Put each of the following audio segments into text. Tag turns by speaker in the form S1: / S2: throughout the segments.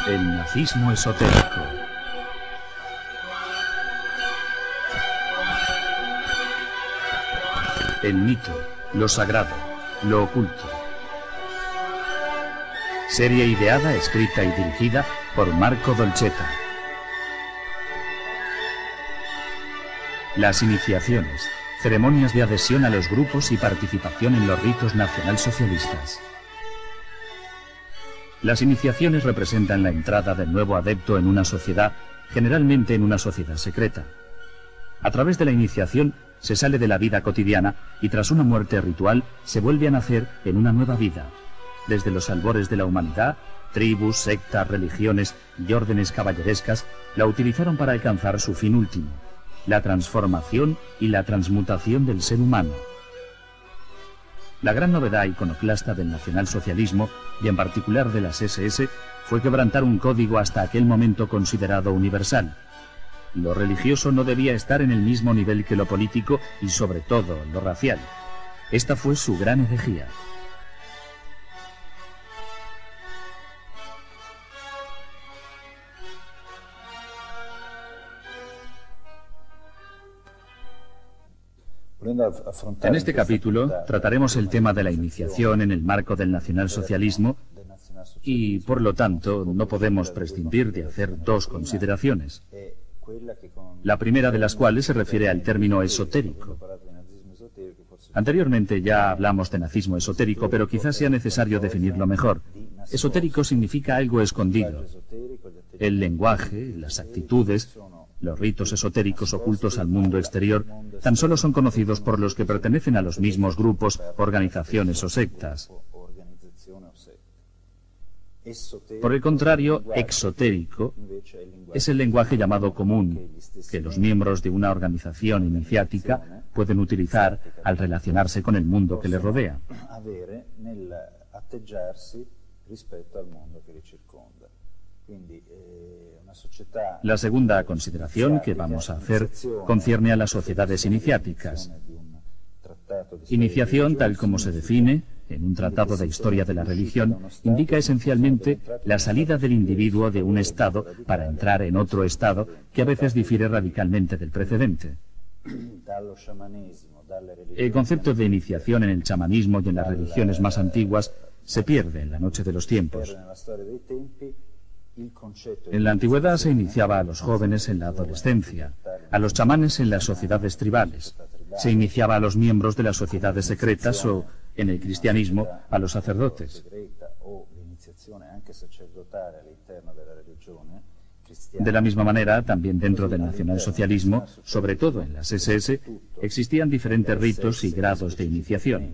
S1: El nazismo esotérico. El mito, lo sagrado, lo oculto. Serie ideada, escrita y dirigida por Marco Dolcetta. Las iniciaciones, ceremonias de adhesión a los grupos y participación en los ritos nacionalsocialistas. Las iniciaciones representan la entrada del nuevo adepto en una sociedad, generalmente en una sociedad secreta. A través de la iniciación se sale de la vida cotidiana y tras una muerte ritual se vuelve a nacer en una nueva vida. Desde los albores de la humanidad, tribus, sectas, religiones y órdenes caballerescas la utilizaron para alcanzar su fin último, la transformación y la transmutación del ser humano. La gran novedad iconoclasta del nacionalsocialismo, y en particular de las SS, fue quebrantar un código hasta aquel momento considerado universal. Lo religioso no debía estar en el mismo nivel que lo político y sobre todo lo racial. Esta fue su gran herejía. En este capítulo trataremos el tema de la iniciación en el marco del nacionalsocialismo y, por lo tanto, no podemos prescindir de hacer dos consideraciones. La primera de las cuales se refiere al término esotérico. Anteriormente ya hablamos de nazismo esotérico, pero quizás sea necesario definirlo mejor. Esotérico significa algo escondido. El lenguaje, las actitudes, los ritos esotéricos ocultos al mundo exterior tan solo son conocidos por los que pertenecen a los mismos grupos, organizaciones o sectas. Por el contrario, exotérico es el lenguaje llamado común, que los miembros de una organización iniciática pueden utilizar al relacionarse con el mundo que les rodea. La segunda consideración que vamos a hacer concierne a las sociedades iniciáticas. Iniciación, tal como se define en un tratado de historia de la religión, indica esencialmente la salida del individuo de un estado para entrar en otro estado que a veces difiere radicalmente del precedente. El concepto de iniciación en el chamanismo y en las religiones más antiguas se pierde en la noche de los tiempos. En la antigüedad se iniciaba a los jóvenes en la adolescencia, a los chamanes en las sociedades tribales, se iniciaba a los miembros de las sociedades secretas o, en el cristianismo, a los sacerdotes. De la misma manera, también dentro del nacionalsocialismo, sobre todo en las SS, existían diferentes ritos y grados de iniciación.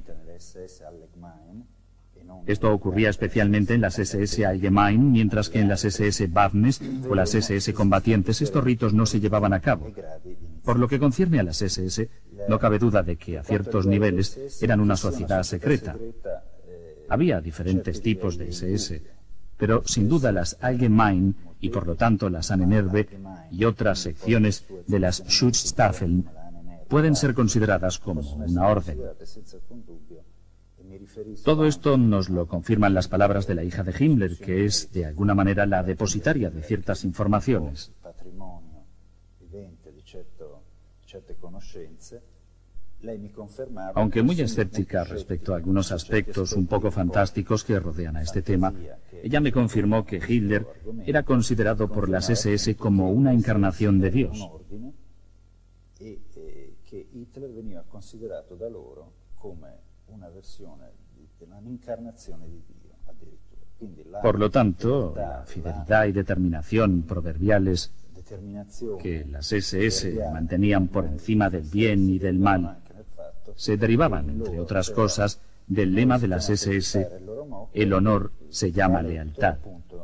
S1: Esto ocurría especialmente en las SS Allgemeine, mientras que en las SS Waffnes o las SS Combatientes estos ritos no se llevaban a cabo. Por lo que concierne a las SS, no cabe duda de que a ciertos niveles eran una sociedad secreta. Había diferentes tipos de SS, pero sin duda las Allgemeine y por lo tanto las Ahnenerbe y otras secciones de las Schutzstaffeln pueden ser consideradas como una orden. Todo esto nos lo confirman las palabras de la hija de Himmler, que es, de alguna manera, la depositaria de ciertas informaciones. Aunque muy escéptica respecto a algunos aspectos un poco fantásticos que rodean a este tema, ella me confirmó que Hitler era considerado por las SS como una encarnación de Dios. Por lo tanto, la fidelidad y determinación proverbiales que las SS mantenían por encima del bien y del mal se derivaban, entre otras cosas, del lema de las SS: el honor se llama lealtad.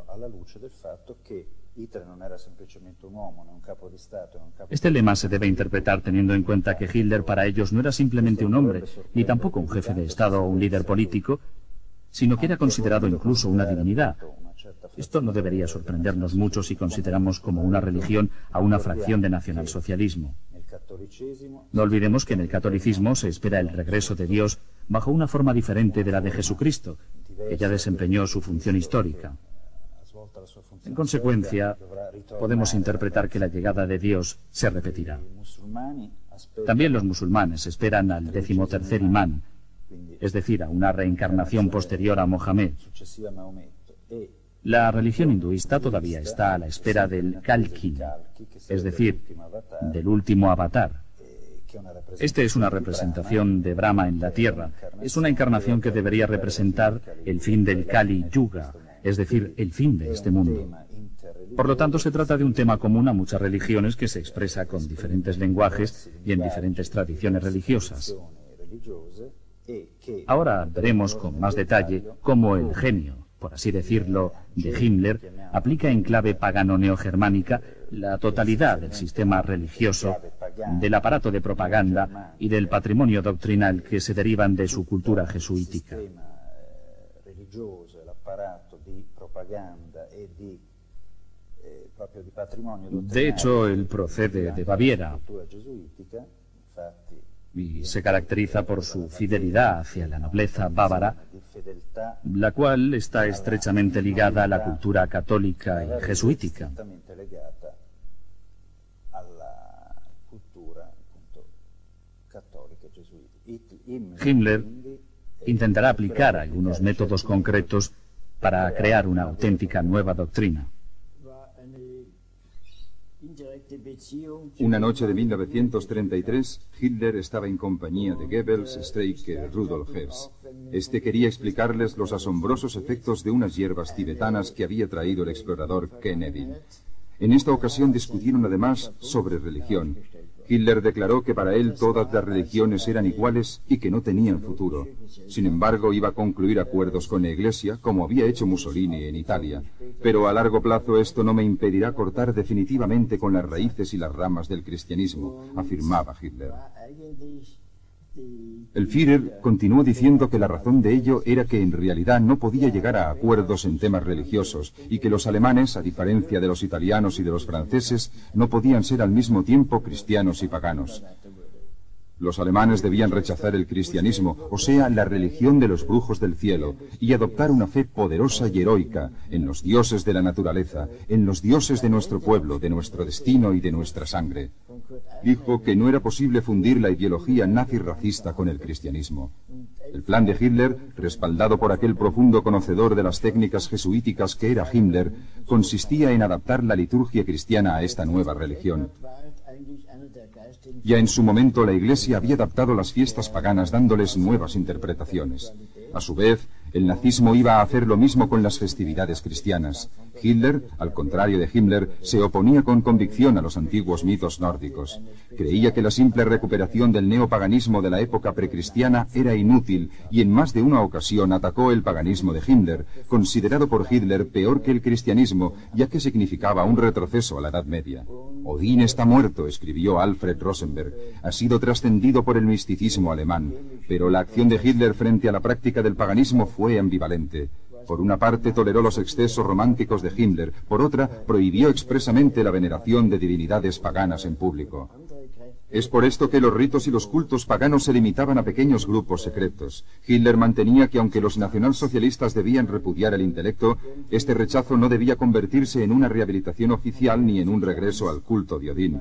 S1: Este lema se debe interpretar teniendo en cuenta que Hitler para ellos no era simplemente un hombre, ni tampoco un jefe de Estado o un líder político, sino que era considerado incluso una divinidad. Esto no debería sorprendernos mucho si consideramos como una religión a una fracción de nacionalsocialismo. No olvidemos que en el catolicismo se espera el regreso de Dios bajo una forma diferente de la de Jesucristo, que ya desempeñó su función histórica. En consecuencia, podemos interpretar que la llegada de Dios se repetirá. También los musulmanes esperan al 13º imán, es decir, a una reencarnación posterior a Mohamed. La religión hinduista todavía está a la espera del Kalki, es decir, del último avatar. Este es una representación de Brahma en la tierra. Es una encarnación que debería representar el fin del Kali Yuga, es decir, el fin de este mundo. Por lo tanto, se trata de un tema común a muchas religiones que se expresa con diferentes lenguajes y en diferentes tradiciones religiosas. Ahora veremos con más detalle cómo el genio, por así decirlo, de Himmler, aplica en clave pagano-neogermánica la totalidad del sistema religioso, del aparato de propaganda y del patrimonio doctrinal que se derivan de su cultura jesuítica. De hecho, él procede de Baviera y se caracteriza por su fidelidad hacia la nobleza bávara, la cual está estrechamente ligada a la cultura católica y jesuítica. Himmler intentará aplicar algunos métodos concretos para crear una auténtica nueva doctrina.
S2: Una noche de 1933, Hitler estaba en compañía de Goebbels, Streicher y Rudolf Hess. Este quería explicarles los asombrosos efectos de unas hierbas tibetanas que había traído el explorador Kennedy. En esta ocasión discutieron además sobre religión. Hitler declaró que para él todas las religiones eran iguales y que no tenían futuro. Sin embargo, iba a concluir acuerdos con la Iglesia, como había hecho Mussolini en Italia. Pero a largo plazo esto no me impedirá cortar definitivamente con las raíces y las ramas del cristianismo, afirmaba Hitler. El Führer continuó diciendo que la razón de ello era que en realidad no podía llegar a acuerdos en temas religiosos y que los alemanes, a diferencia de los italianos y de los franceses, no podían ser al mismo tiempo cristianos y paganos. Los alemanes debían rechazar el cristianismo, o sea, la religión de los brujos del cielo, y adoptar una fe poderosa y heroica en los dioses de la naturaleza, en los dioses de nuestro pueblo, de nuestro destino y de nuestra sangre. Dijo que no era posible fundir la ideología nazi-racista con el cristianismo. El plan de Hitler, respaldado por aquel profundo conocedor de las técnicas jesuíticas que era Himmler, consistía en adaptar la liturgia cristiana a esta nueva religión. Ya en su momento la Iglesia había adaptado las fiestas paganas dándoles nuevas interpretaciones. A su vez, el nazismo iba a hacer lo mismo con las festividades cristianas. Hitler, al contrario de Himmler, se oponía con convicción a los antiguos mitos nórdicos. Creía que la simple recuperación del neopaganismo de la época precristiana era inútil y en más de una ocasión atacó el paganismo de Himmler, considerado por Hitler peor que el cristianismo, ya que significaba un retroceso a la Edad Media. Odín está muerto, escribió Alfred Rosenberg. Ha sido trascendido por el misticismo alemán, pero la acción de Hitler frente a la práctica del paganismo fue ambivalente. Por una parte toleró los excesos románticos de Himmler, por otra prohibió expresamente la veneración de divinidades paganas en público. Es por esto que los ritos y los cultos paganos se limitaban a pequeños grupos secretos. Hitler mantenía que aunque los nacionalsocialistas debían repudiar el intelecto, este rechazo no debía convertirse en una rehabilitación oficial ni en un regreso al culto de Odín.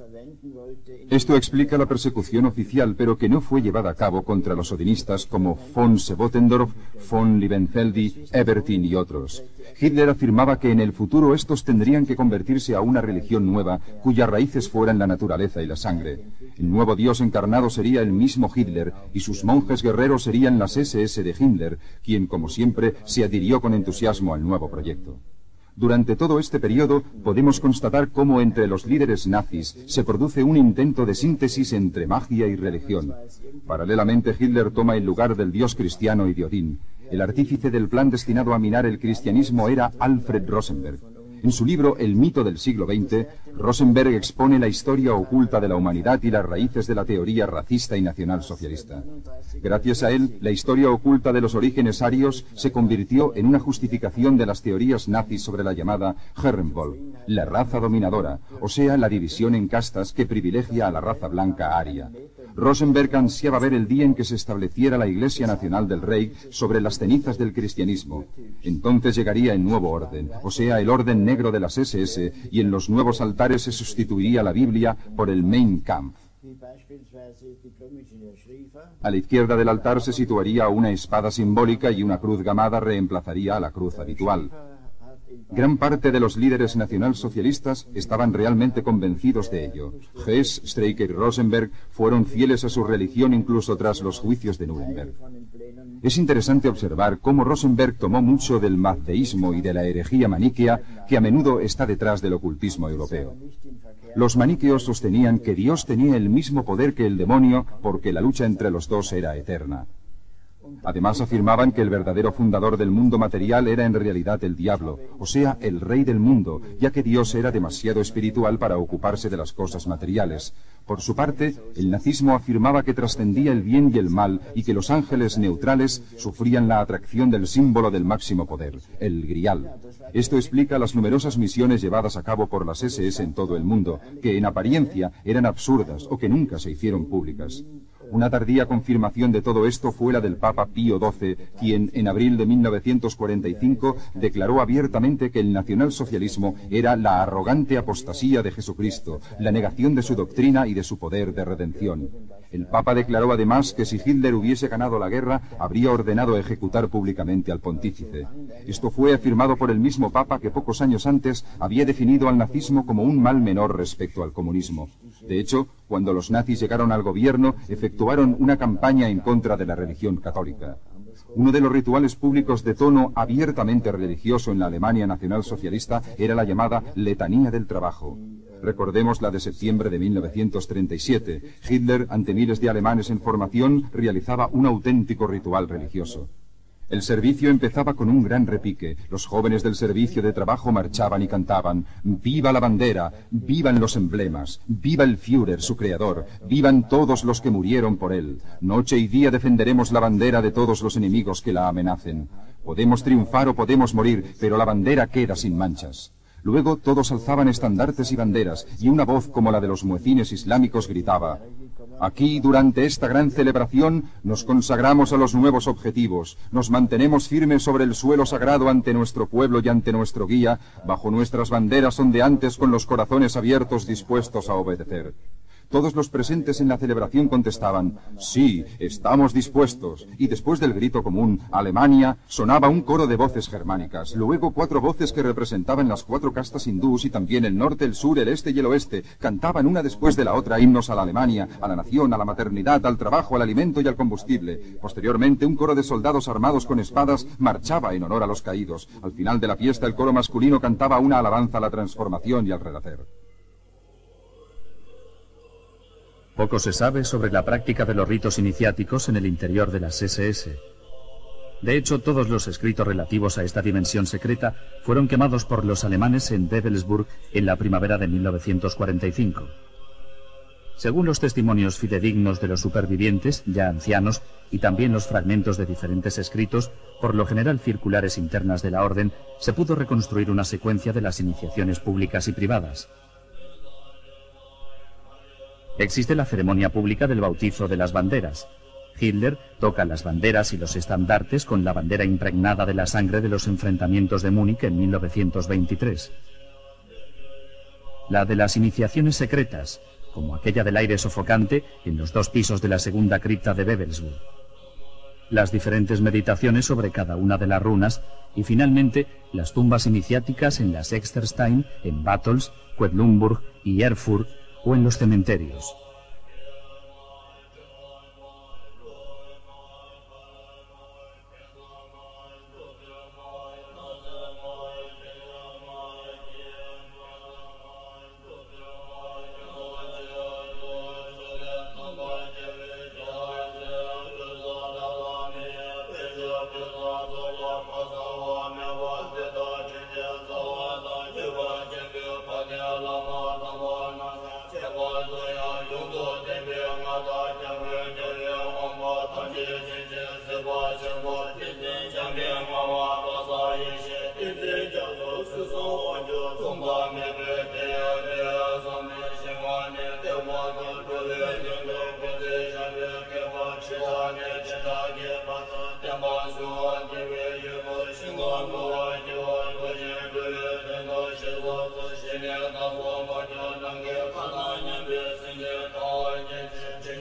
S2: Esto explica la persecución oficial, pero que no fue llevada a cabo contra los odinistas como von Sebottendorf, von Liebenfeldi, Ebertin y otros. Hitler afirmaba que en el futuro estos tendrían que convertirse a una religión nueva, cuyas raíces fueran la naturaleza y la sangre. El nuevo dios encarnado sería el mismo Hitler, y sus monjes guerreros serían las SS de Himmler, quien, como siempre, se adhirió con entusiasmo al nuevo proyecto. Durante todo este periodo podemos constatar cómo entre los líderes nazis se produce un intento de síntesis entre magia y religión. Paralelamente, Hitler toma el lugar del dios cristiano y de Odín. El artífice del plan destinado a minar el cristianismo era Alfred Rosenberg. En su libro El mito del siglo XX, Rosenberg expone la historia oculta de la humanidad y las raíces de la teoría racista y nacionalsocialista. Gracias a él, la historia oculta de los orígenes arios se convirtió en una justificación de las teorías nazis sobre la llamada Herrenvolk, la raza dominadora, o sea, la división en castas que privilegia a la raza blanca aria. Rosenberg ansiaba ver el día en que se estableciera la Iglesia Nacional del Reich sobre las cenizas del cristianismo. Entonces llegaría el nuevo orden, o sea, el orden negro de las SS, y en los nuevos altares se sustituiría la Biblia por el Mein Kampf. A la izquierda del altar se situaría una espada simbólica y una cruz gamada reemplazaría a la cruz habitual. Gran parte de los líderes nacionalsocialistas estaban realmente convencidos de ello. Hess, Streicher y Rosenberg fueron fieles a su religión incluso tras los juicios de Nuremberg. Es interesante observar cómo Rosenberg tomó mucho del mazdeísmo y de la herejía maniquea que a menudo está detrás del ocultismo europeo. Los maniqueos sostenían que Dios tenía el mismo poder que el demonio porque la lucha entre los dos era eterna. Además afirmaban que el verdadero fundador del mundo material era en realidad el diablo, o sea, el rey del mundo, ya que Dios era demasiado espiritual para ocuparse de las cosas materiales. Por su parte, el nazismo afirmaba que trascendía el bien y el mal y que los ángeles neutrales sufrían la atracción del símbolo del máximo poder, el Grial. Esto explica las numerosas misiones llevadas a cabo por las SS en todo el mundo, que en apariencia eran absurdas o que nunca se hicieron públicas. Una tardía confirmación de todo esto fue la del Papa Pío XII, quien en abril de 1945 declaró abiertamente que el nacionalsocialismo era la arrogante apostasía de Jesucristo, la negación de su doctrina y de su poder de redención. El Papa declaró además que si Hitler hubiese ganado la guerra, habría ordenado ejecutar públicamente al pontífice. Esto fue afirmado por el mismo Papa que pocos años antes había definido al nazismo como un mal menor respecto al comunismo. De hecho, cuando los nazis llegaron al gobierno, efectuaron una campaña en contra de la religión católica. Uno de los rituales públicos de tono abiertamente religioso en la Alemania nacionalsocialista era la llamada Letanía del Trabajo. Recordemos la de septiembre de 1937. Hitler, ante miles de alemanes en formación, realizaba un auténtico ritual religioso. El servicio empezaba con un gran repique. Los jóvenes del servicio de trabajo marchaban y cantaban: ¡Viva la bandera! ¡Vivan los emblemas! ¡Viva el Führer, su creador! ¡Vivan todos los que murieron por él! Noche y día defenderemos la bandera de todos los enemigos que la amenacen. Podemos triunfar o podemos morir, pero la bandera queda sin manchas. Luego todos alzaban estandartes y banderas, y una voz como la de los muecines islámicos gritaba: aquí, durante esta gran celebración, nos consagramos a los nuevos objetivos, nos mantenemos firmes sobre el suelo sagrado ante nuestro pueblo y ante nuestro guía, bajo nuestras banderas ondeantes con los corazones abiertos dispuestos a obedecer. Todos los presentes en la celebración contestaban: sí, estamos dispuestos. Y después del grito común, Alemania, sonaba un coro de voces germánicas. Luego 4 voces que representaban las 4 castas hindús y también el norte, el sur, el este y el oeste. Cantaban una después de la otra himnos a la Alemania, a la nación, a la maternidad, al trabajo, al alimento y al combustible. Posteriormente, un coro de soldados armados con espadas marchaba en honor a los caídos. Al final de la fiesta, el coro masculino cantaba una alabanza a la transformación y al renacer.
S1: Poco se sabe sobre la práctica de los ritos iniciáticos en el interior de las SS. De hecho, todos los escritos relativos a esta dimensión secreta fueron quemados por los alemanes en Wewelsburg en la primavera de 1945. Según los testimonios fidedignos de los supervivientes, ya ancianos, y también los fragmentos de diferentes escritos, por lo general circulares internas de la orden, se pudo reconstruir una secuencia de las iniciaciones públicas y privadas. Existe la ceremonia pública del bautizo de las banderas. Hitler toca las banderas y los estandartes con la bandera impregnada de la sangre de los enfrentamientos de Múnich en 1923. La de las iniciaciones secretas, como aquella del aire sofocante en los 2 pisos de la segunda cripta de Wewelsburg. Las diferentes meditaciones sobre cada una de las runas y finalmente las tumbas iniciáticas en las Exterstein, en Battles, Quedlinburg y Erfurt, o en los cementerios.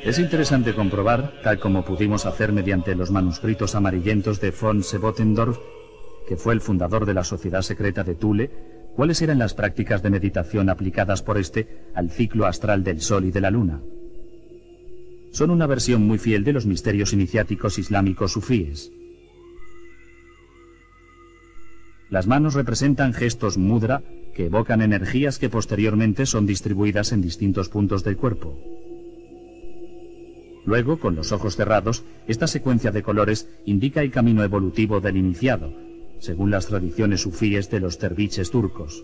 S1: Es interesante comprobar, tal como pudimos hacer mediante los manuscritos amarillentos de von Sebottendorf, que fue el fundador de la Sociedad Secreta de Thule, cuáles eran las prácticas de meditación aplicadas por este al ciclo astral del Sol y de la Luna. Son una versión muy fiel de los misterios iniciáticos islámicos sufíes. Las manos representan gestos mudra que evocan energías que posteriormente son distribuidas en distintos puntos del cuerpo. Luego, con los ojos cerrados, esta secuencia de colores indica el camino evolutivo del iniciado, según las tradiciones sufíes de los derviches turcos.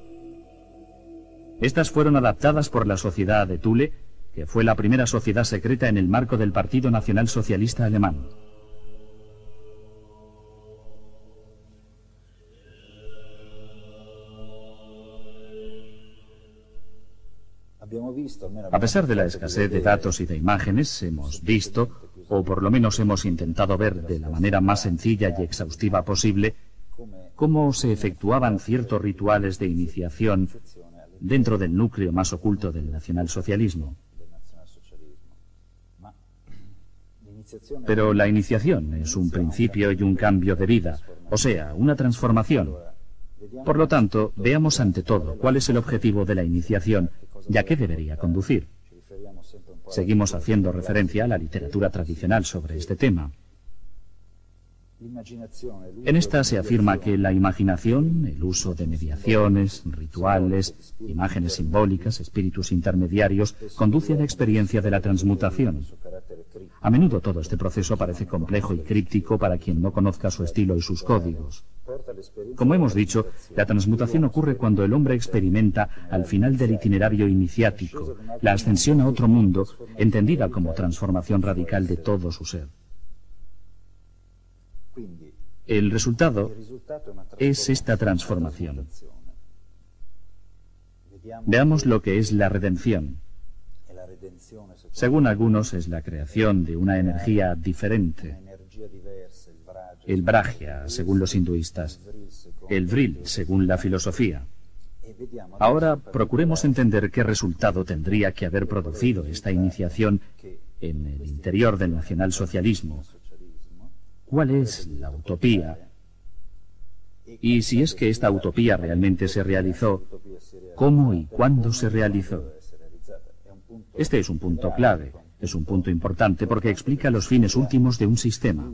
S1: Estas fueron adaptadas por la Sociedad de Thule, que fue la primera sociedad secreta en el marco del Partido Nacional Socialista Alemán. A pesar de la escasez de datos y de imágenes, hemos visto, o por lo menos hemos intentado ver de la manera más sencilla y exhaustiva posible, cómo se efectuaban ciertos rituales de iniciación dentro del núcleo más oculto del nacionalsocialismo. Pero la iniciación es un principio y un cambio de vida, o sea, una transformación. Por lo tanto, veamos ante todo cuál es el objetivo de la iniciación y a qué debería conducir. Seguimos haciendo referencia a la literatura tradicional sobre este tema. En esta se afirma que la imaginación, el uso de mediaciones, rituales, imágenes simbólicas, espíritus intermediarios, conduce a la experiencia de la transmutación. A menudo todo este proceso parece complejo y críptico para quien no conozca su estilo y sus códigos. Como hemos dicho, la transmutación ocurre cuando el hombre experimenta, al final del itinerario iniciático, la ascensión a otro mundo, entendida como transformación radical de todo su ser. El resultado es esta transformación. Veamos lo que es la redención. Según algunos, es la creación de una energía diferente. El Brahya, según los hinduistas. El Vril, según la filosofía. Ahora procuremos entender qué resultado tendría que haber producido esta iniciación en el interior del nacionalsocialismo. ¿Cuál es la utopía? Y si es que esta utopía realmente se realizó, ¿cómo y cuándo se realizó? Este es un punto clave, es un punto importante porque explica los fines últimos de un sistema.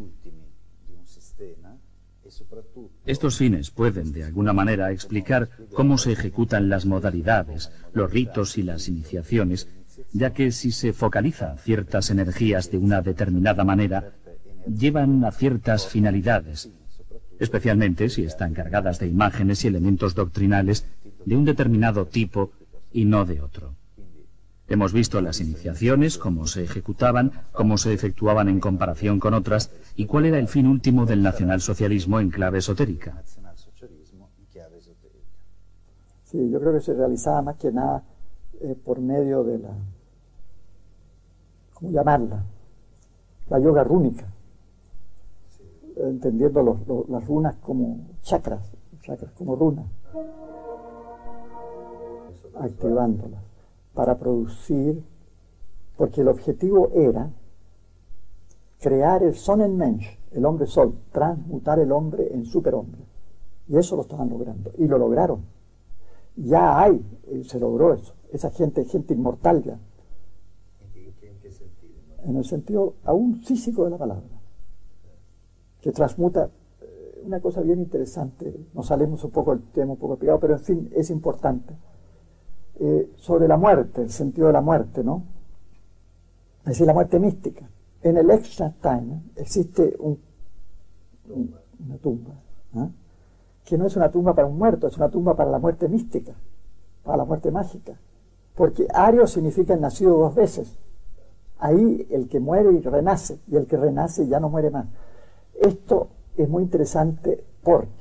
S1: Estos fines pueden, de alguna manera, explicar cómo se ejecutan las modalidades, los ritos y las iniciaciones, ya que si se focalizan ciertas energías de una determinada manera, llevan a ciertas finalidades, especialmente si están cargadas de imágenes y elementos doctrinales de un determinado tipo y no de otro. Hemos visto las iniciaciones, cómo se ejecutaban, cómo se efectuaban en comparación con otras y cuál era el fin último del nacionalsocialismo en clave esotérica.
S3: Sí, yo creo que se realizaba más que nada por medio de la, ¿cómo llamarla? La yoga rúnica, entendiendo las runas como chakras como runas, activándolas para producir, porque el objetivo era crear el Sonnenmensch, el hombre sol, transmutar el hombre en superhombre. Y eso lo estaban logrando, y lo lograron. Ya hay, se logró eso. Esa gente inmortal ya.
S4: ¿En qué sentido?
S3: En el sentido aún físico de la palabra. Que transmuta, una cosa bien interesante, nos salimos un poco del tema, un poco pegado, pero en fin, es importante. Sobre la muerte, el sentido de la muerte, ¿no? Es decir, la muerte mística. En el Echstein existe una tumba, ¿eh? Que no es una tumba para un muerto, es una tumba para la muerte mística, para la muerte mágica. Porque ario significa el nacido dos veces. Ahí el que muere y renace, y el que renace ya no muere más. Esto es muy interesante porque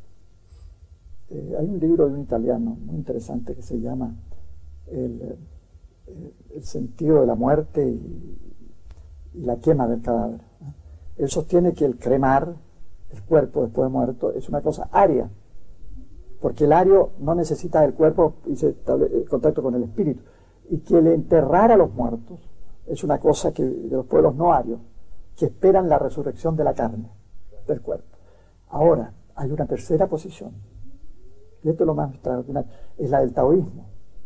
S3: hay un libro de un italiano muy interesante que se llama El sentido de la muerte y la quema del cadáver. Él sostiene que el cremar el cuerpo después de muerto es una cosa aria, porque el ario no necesita del cuerpo y se establece contacto con el espíritu, y que el enterrar a los muertos es una cosa que de los pueblos no arios, que esperan la resurrección de la carne, del cuerpo. Ahora, hay una tercera posición, y esto es lo más extraordinario, es la del taoísmo.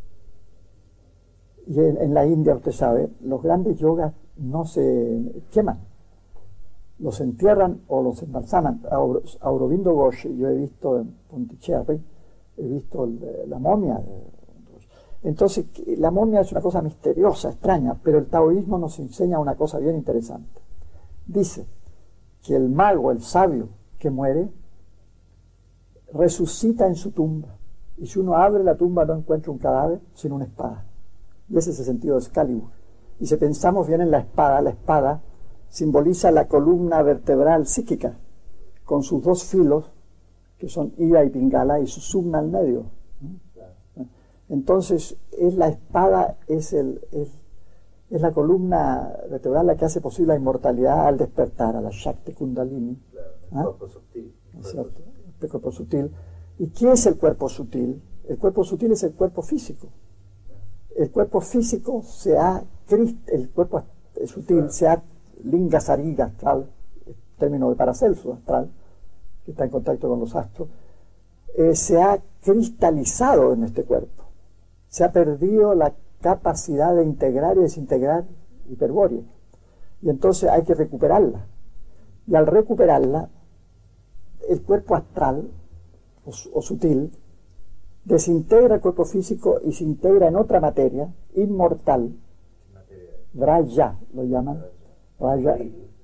S3: Y en la India, usted sabe, los grandes yogas no se queman, los entierran o los embalsaman. A Aurobindo Ghosh, yo he visto en Pondicherry, he visto la momia. Entonces, la momia es una cosa misteriosa, extraña, pero el taoísmo nos enseña una cosa bien interesante. Dice que el mago, el sabio que muere, resucita en su tumba. Y si uno abre la tumba no encuentra un cadáver, sino una espada. Y ese es el sentido de Excalibur. Y si pensamos bien en la espada simboliza la columna vertebral psíquica, con sus dos filos, que son Ira y Pingala, y su summa al medio. Entonces, la espada es la columna vertebral la que hace posible la inmortalidad al despertar, a la Shakti Kundalini.
S4: El cuerpo sutil.
S3: ¿Cierto? El cuerpo sutil. ¿Y qué es el cuerpo sutil? El cuerpo sutil es el cuerpo físico. El cuerpo físico el cuerpo sutil se ha linga sariga astral, término de Paracelso astral, que está en contacto con los astros, se ha cristalizado en este cuerpo. Se ha perdido la capacidad de integrar y desintegrar hiperbórea. Y entonces hay que recuperarla. Y al recuperarla, el cuerpo astral o sutil desintegra el cuerpo físico y se integra en otra materia inmortal, Vraya lo llaman, Vraya,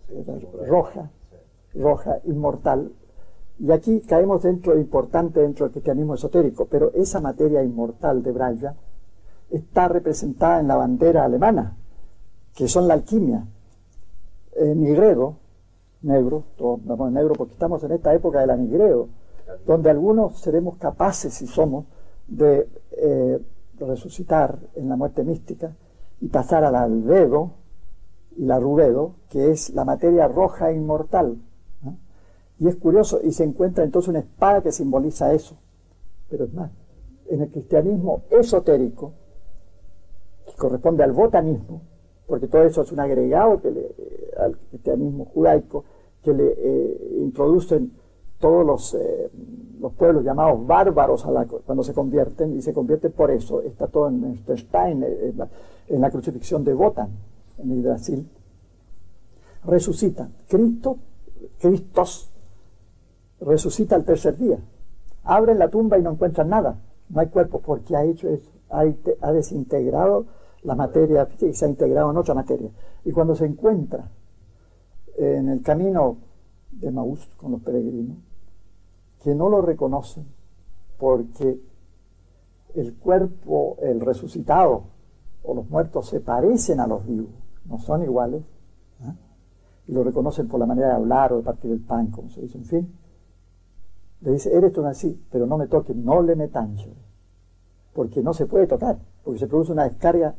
S3: roja, inmortal. Y aquí caemos importante dentro del cristianismo esotérico, pero esa materia inmortal de Vraya está representada en la bandera alemana, que son la alquimia. Nigredo, negro, todos vamos en negro porque estamos en esta época del anigreo, donde algunos seremos capaces, si somos, de resucitar en la muerte mística y pasar al albedo y la rubedo, que es la materia roja inmortal. Y es curioso, y se encuentra entonces una espada que simboliza eso. Pero es más, en el cristianismo esotérico, que corresponde al botanismo, porque todo eso es un agregado al cristianismo judaico, que le introducen todos los pueblos llamados bárbaros cuando se convierten, y se convierten por eso. Está todo en Stein, en la crucifixión de Wotan, en el Brasil. Resucitan. Cristos resucita al tercer día. Abren la tumba y no encuentran nada. No hay cuerpo, porque ha hecho eso. Ha desintegrado la materia física y se ha integrado en otra materia. Y cuando se encuentra en el camino de Maús con los peregrinos, que no lo reconocen porque el cuerpo, el resucitado o los muertos se parecen a los vivos, no son iguales, y lo reconocen por la manera de hablar o de partir el pan, como se dice, en fin. Le dice, eres tú así, pero no me toques, no le metancho, porque no se puede tocar, porque se produce una descarga.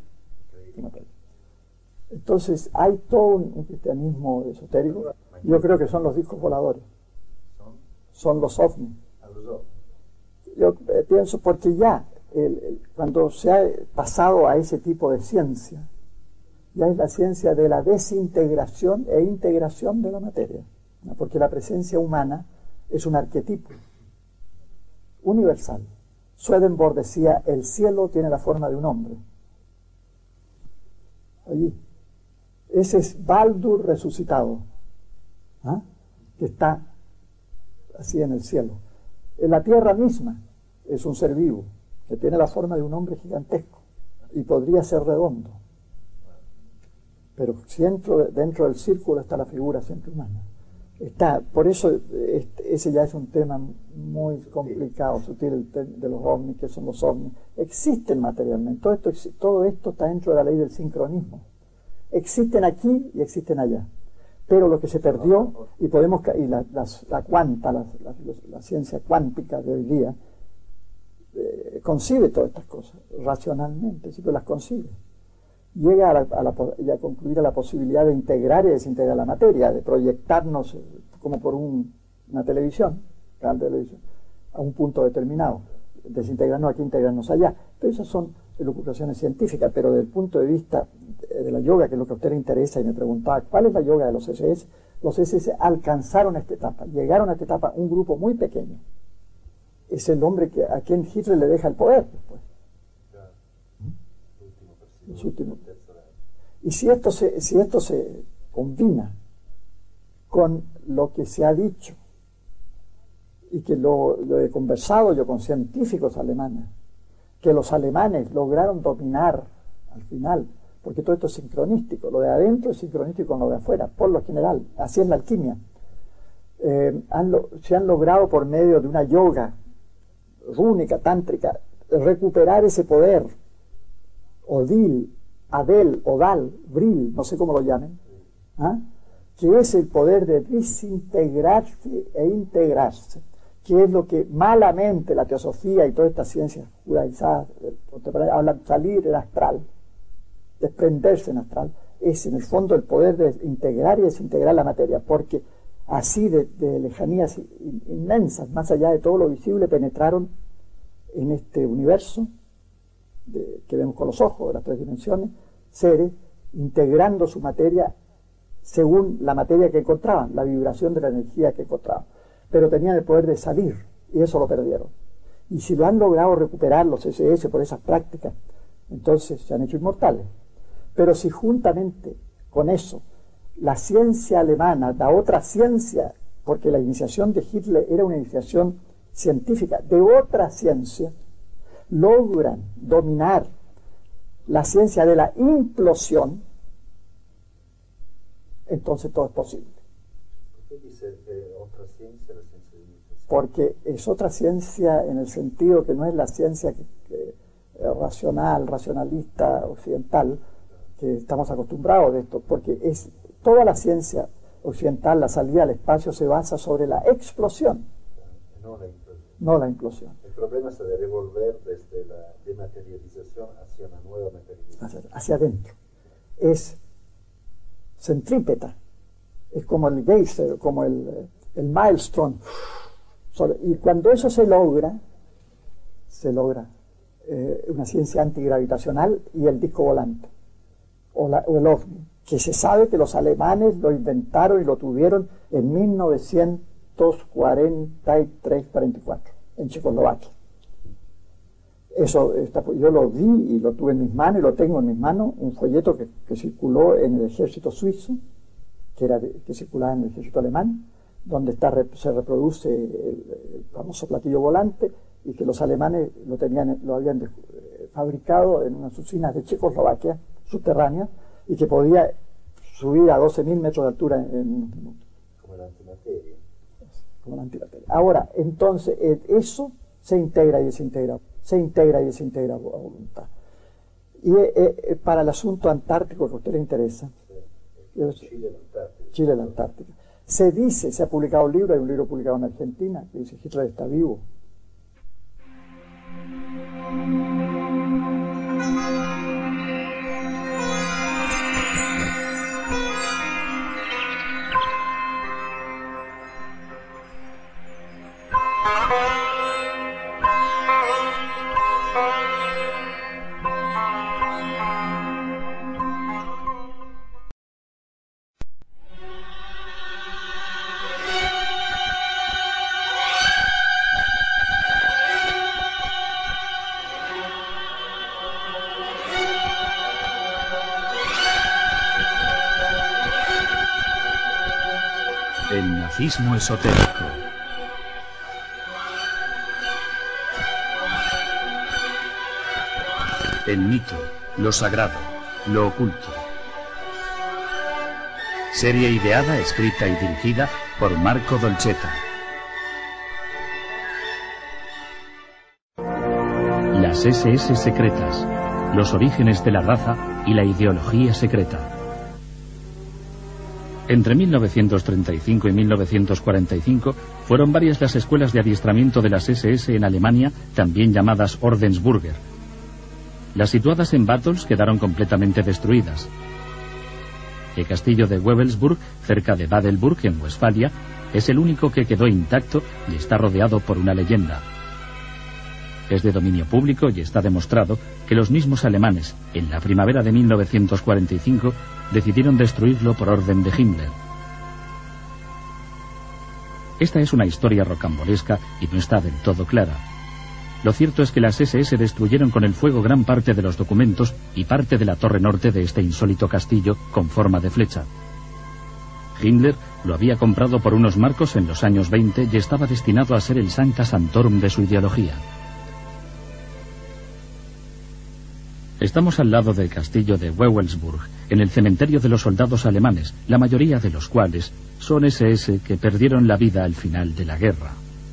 S3: Entonces hay todo un cristianismo esotérico. Yo creo que son los discos voladores, son los ovnis. Yo pienso porque ya cuando se ha pasado a ese tipo de ciencia, ya es la ciencia de la desintegración e integración de la materia, ¿no? Porque la presencia humana es un arquetipo universal. Swedenborg decía, el cielo tiene la forma de un hombre. Allí. Ese es Baldur resucitado, que está así en el cielo. En la tierra misma es un ser vivo, que tiene la forma de un hombre gigantesco y podría ser redondo. Pero dentro del círculo está la figura siempre humana. Por eso ese ya es un tema muy complicado, sutil, de los ovnis, que son los ovnis. Existen materialmente, todo esto está dentro de la ley del sincronismo. Existen aquí y existen allá. Pero lo que se perdió, y la ciencia cuántica de hoy día, concibe todas estas cosas racionalmente, sí, pero las concibe. Llega a concluir a la posibilidad de integrar y desintegrar la materia, de proyectarnos como por una televisión, canal de televisión, a un punto determinado. desintegrarnos aquí, integrarnos allá. Pero esas son elucubraciones científicas, pero desde el punto de vista de la yoga, que es lo que a usted le interesa, y me preguntaba, ¿cuál es la yoga de los SS? Los SS alcanzaron esta etapa, llegaron a esta etapa un grupo muy pequeño. Es el hombre a quien Hitler le deja el poder después. Los últimos. Y si esto se combina con lo que se ha dicho, y que lo he conversado yo con científicos alemanes, que los alemanes lograron dominar al final, porque todo esto es sincronístico, lo de adentro es sincronístico con lo de afuera, por lo general, así es la alquimia. Se han logrado por medio de una yoga rúnica, tántrica, recuperar ese poder, Odil, Adel, Odal, Vril, no sé cómo lo llamen, que es el poder de desintegrarse e integrarse, que es lo que malamente la teosofía y todas estas ciencias judaizadas hablan, salir en astral, desprenderse en astral, es en el fondo el poder de integrar y desintegrar la materia, porque así de lejanías inmensas, más allá de todo lo visible, penetraron en este universo que vemos con los ojos de las 3 dimensiones, seres integrando su materia según la materia que encontraban, la vibración de la energía que encontraban, pero tenían el poder de salir, y eso lo perdieron. Y si lo han logrado recuperar los SS por esas prácticas, entonces se han hecho inmortales. Pero si juntamente con eso la ciencia alemana, la otra ciencia, porque la iniciación de Hitler era una iniciación científica de otra ciencia, logran dominar la ciencia de la implosión, entonces todo es posible.
S4: ¿Por qué dice otra ciencia, la ciencia de la implosión?
S3: Porque es otra ciencia en el sentido que no es la ciencia racionalista, occidental, que estamos acostumbrados de esto, porque es toda la ciencia occidental, la salida al espacio se basa sobre la explosión, no la implosión.
S4: El problema es de revolver desde la dematerialización hacia una nueva materialización.
S3: Hacia adentro. Es centrípeta, es como el geyser, como el maelstrom. Y cuando eso se logra una ciencia antigravitacional y el disco volante, o el ovni, que se sabe que los alemanes lo inventaron y lo tuvieron en 1943-44 en Checoslovaquia. Eso yo lo vi y lo tuve en mis manos y lo tengo en mis manos, un folleto que circuló en el ejército suizo, que circulaba en el ejército alemán, donde se reproduce el famoso platillo volante, y que los alemanes lo habían fabricado en unas usinas de Checoslovaquia subterráneas, y que podía subir a 12.000 metros de altura en unos minutos.
S4: Como la antimateria.
S3: Como la antimateria. Ahora, entonces, eso se integra y desintegra a voluntad. Y para el asunto antártico que a usted le interesa, Chile, la Antártica, se ha publicado un libro, hay un libro publicado en Argentina, que dice Hitler está vivo.
S1: El nazismo esotérico. El mito, lo sagrado, lo oculto. Serie ideada, escrita y dirigida por Marco Dolcetta. Las SS secretas, los orígenes de la raza y la ideología secreta. Entre 1935 y 1945 fueron varias las escuelas de adiestramiento de las SS en Alemania, también llamadas Ordensbürger. Las situadas en Battles quedaron completamente destruidas. El castillo de Wewelsburg, cerca de Badelburg, en Westfalia, es el único que quedó intacto y está rodeado por una leyenda. Es de dominio público y está demostrado que los mismos alemanes, en la primavera de 1945, decidieron destruirlo por orden de Himmler. Esta es una historia rocambolesca y no está del todo clara. Lo cierto es que las SS destruyeron con el fuego gran parte de los documentos y parte de la torre norte de este insólito castillo con forma de flecha. Himmler lo había comprado por unos marcos en los años 20 y estaba destinado a ser el Sancta Sanctorum de su ideología. Estamos al lado del castillo de Wewelsburg, en el cementerio de los soldados alemanes, la mayoría de los cuales son SS que perdieron la vida al final de la guerra.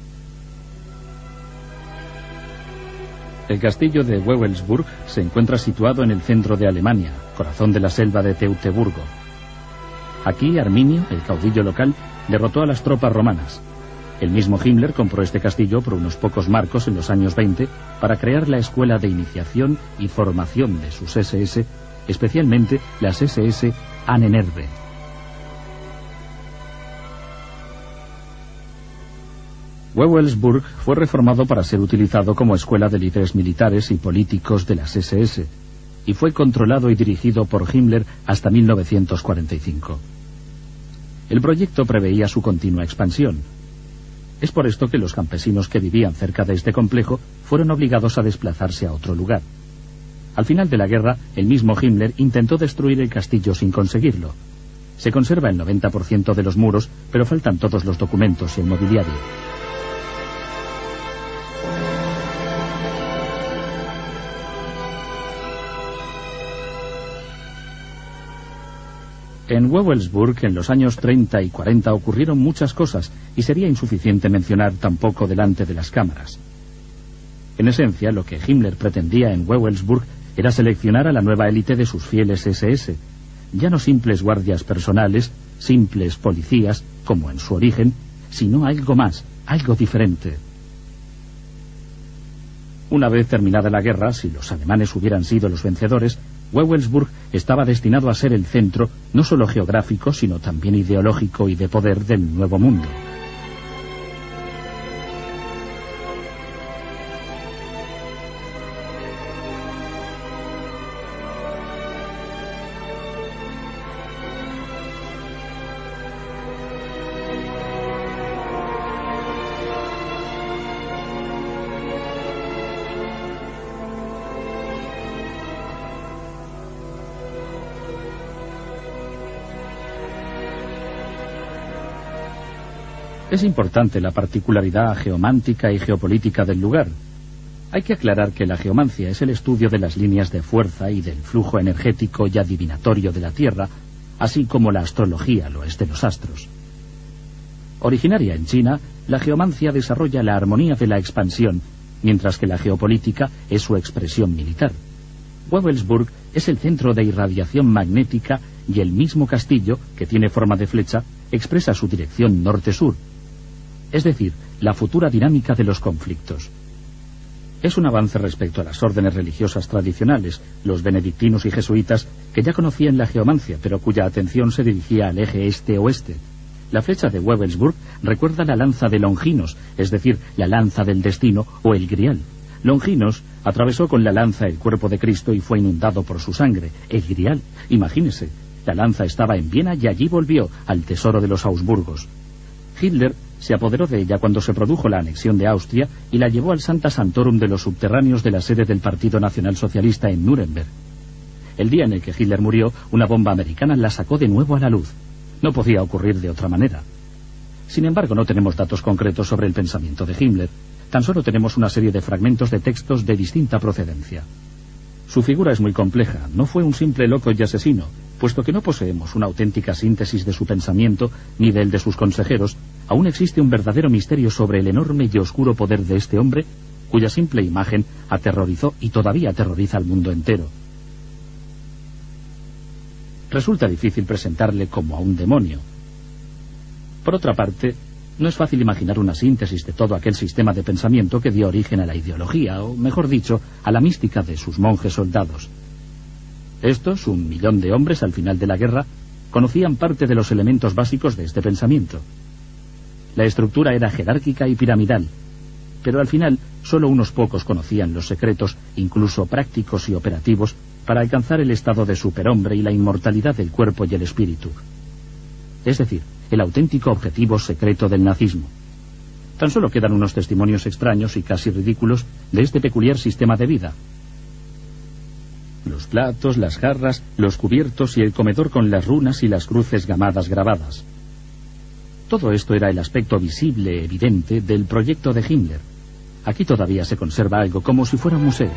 S1: El castillo de Wewelsburg se encuentra situado en el centro de Alemania, corazón de la selva de Teutoburgo. Aquí Arminio, el caudillo local, derrotó a las tropas romanas. El mismo Himmler compró este castillo por unos pocos marcos en los años 20 para crear la escuela de iniciación y formación de sus SS, especialmente las SS Ahnenerbe. Wewelsburg fue reformado para ser utilizado como escuela de líderes militares y políticos de las SS, y fue controlado y dirigido por Himmler hasta 1945. El proyecto preveía su continua expansión. Es por esto que los campesinos que vivían cerca de este complejo fueron obligados a desplazarse a otro lugar. Al final de la guerra, el mismo Himmler intentó destruir el castillo sin conseguirlo. Se conserva el 90% de los muros, pero faltan todos los documentos y el mobiliario. En Wewelsburg, en los años 30 y 40 ocurrieron muchas cosas y sería insuficiente mencionar tampoco delante de las cámaras. En esencia, lo que Himmler pretendía en Wewelsburg era seleccionar a la nueva élite de sus fieles SS, ya no simples guardias personales, simples policías, como en su origen, sino algo más, algo diferente. Una vez terminada la guerra, si los alemanes hubieran sido los vencedores, Wewelsburg estaba destinado a ser el centro, no solo geográfico, sino también ideológico y de poder del Nuevo Mundo. Es importante la particularidad geomántica y geopolítica del lugar. Hay que aclarar que la geomancia es el estudio de las líneas de fuerza y del flujo energético y adivinatorio de la Tierra, así como la astrología lo es de los astros. Originaria en China, la geomancia desarrolla la armonía de la expansión, mientras que la geopolítica es su expresión militar. Wewelsburg es el centro de irradiación magnética y el mismo castillo, que tiene forma de flecha, expresa su dirección norte-sur, es decir, la futura dinámica de los conflictos. Es un avance respecto a las órdenes religiosas tradicionales, los benedictinos y jesuitas, que ya conocían la geomancia, pero cuya atención se dirigía al eje este-oeste. La flecha de Wewelsburg recuerda la lanza de Longinos, es decir, la lanza del destino o el grial. Longinos atravesó con la lanza el cuerpo de Cristo y fue inundado por su sangre. El grial, imagínese, la lanza estaba en Viena y allí volvió al tesoro de los Augsburgos. Hitler se apoderó de ella cuando se produjo la anexión de Austria y la llevó al Sancta Sanctorum de los subterráneos de la sede del Partido Nacional Socialista en Nuremberg. El día en el que Hitler murió, una bomba americana la sacó de nuevo a la luz. No podía ocurrir de otra manera. Sin embargo, no tenemos datos concretos sobre el pensamiento de Himmler. Tan solo tenemos una serie de fragmentos de textos de distinta procedencia. Su figura es muy compleja. No fue un simple loco y asesino, puesto que no poseemos una auténtica síntesis de su pensamiento ni del de sus consejeros. Aún existe un verdadero misterio sobre el enorme y oscuro poder de este hombre, cuya simple imagen aterrorizó y todavía aterroriza al mundo entero. Resulta difícil presentarle como a un demonio. Por otra parte, no es fácil imaginar una síntesis de todo aquel sistema de pensamiento que dio origen a la ideología, o mejor dicho, a la mística de sus monjes soldados. Estos, 1 millón de hombres al final de la guerra, conocían parte de los elementos básicos de este pensamiento. La estructura era jerárquica y piramidal. pero al final solo unos pocos conocían los secretos, incluso prácticos y operativos, para alcanzar el estado de superhombre y la inmortalidad del cuerpo y el espíritu. Es decir, el auténtico objetivo secreto del nazismo. Tan solo quedan unos testimonios extraños y casi ridículos de este peculiar sistema de vida. Los platos, las jarras, los cubiertos y el comedor con las runas y las cruces gamadas grabadas. Todo esto era el aspecto visible, evidente, del proyecto de Himmler. Aquí todavía se conserva algo como si fuera un museo.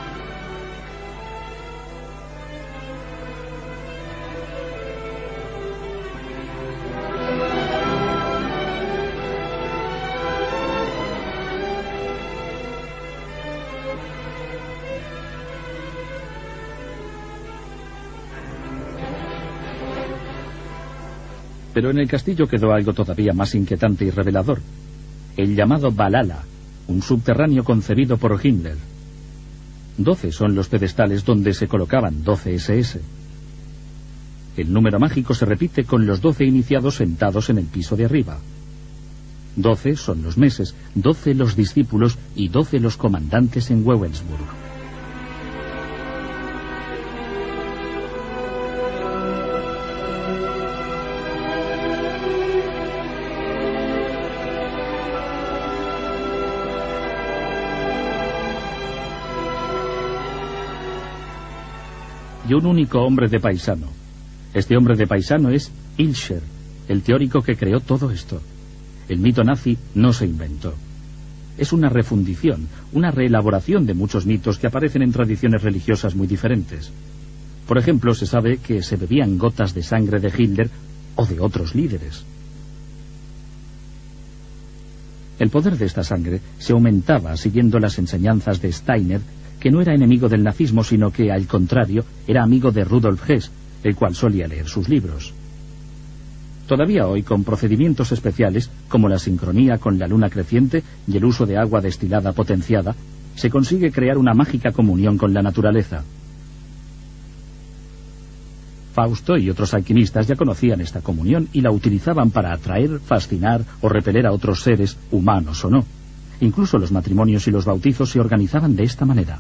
S1: Pero en el castillo quedó algo todavía más inquietante y revelador. El llamado Valhalla, un subterráneo concebido por Himmler. 12 son los pedestales donde se colocaban 12 SS. El número mágico se repite con los 12 iniciados sentados en el piso de arriba. 12 son los meses, 12 los discípulos y 12 los comandantes en Wewelsburg. Y un único hombre de paisano. Este hombre de paisano es Ilscher, el teórico que creó todo esto. El mito nazi no se inventó. Es una refundición, una reelaboración de muchos mitos que aparecen en tradiciones religiosas muy diferentes. Por ejemplo, se sabe que se bebían gotas de sangre de Hitler o de otros líderes. El poder de esta sangre se aumentaba siguiendo las enseñanzas de Steiner, que no era enemigo del nazismo, sino que, al contrario, era amigo de Rudolf Hess, el cual solía leer sus libros. Todavía hoy, con procedimientos especiales, como la sincronía con la luna creciente y el uso de agua destilada potenciada, se consigue crear una mágica comunión con la naturaleza. Fausto y otros alquimistas ya conocían esta comunión y la utilizaban para atraer, fascinar o repeler a otros seres, humanos o no. Incluso los matrimonios y los bautizos se organizaban de esta manera.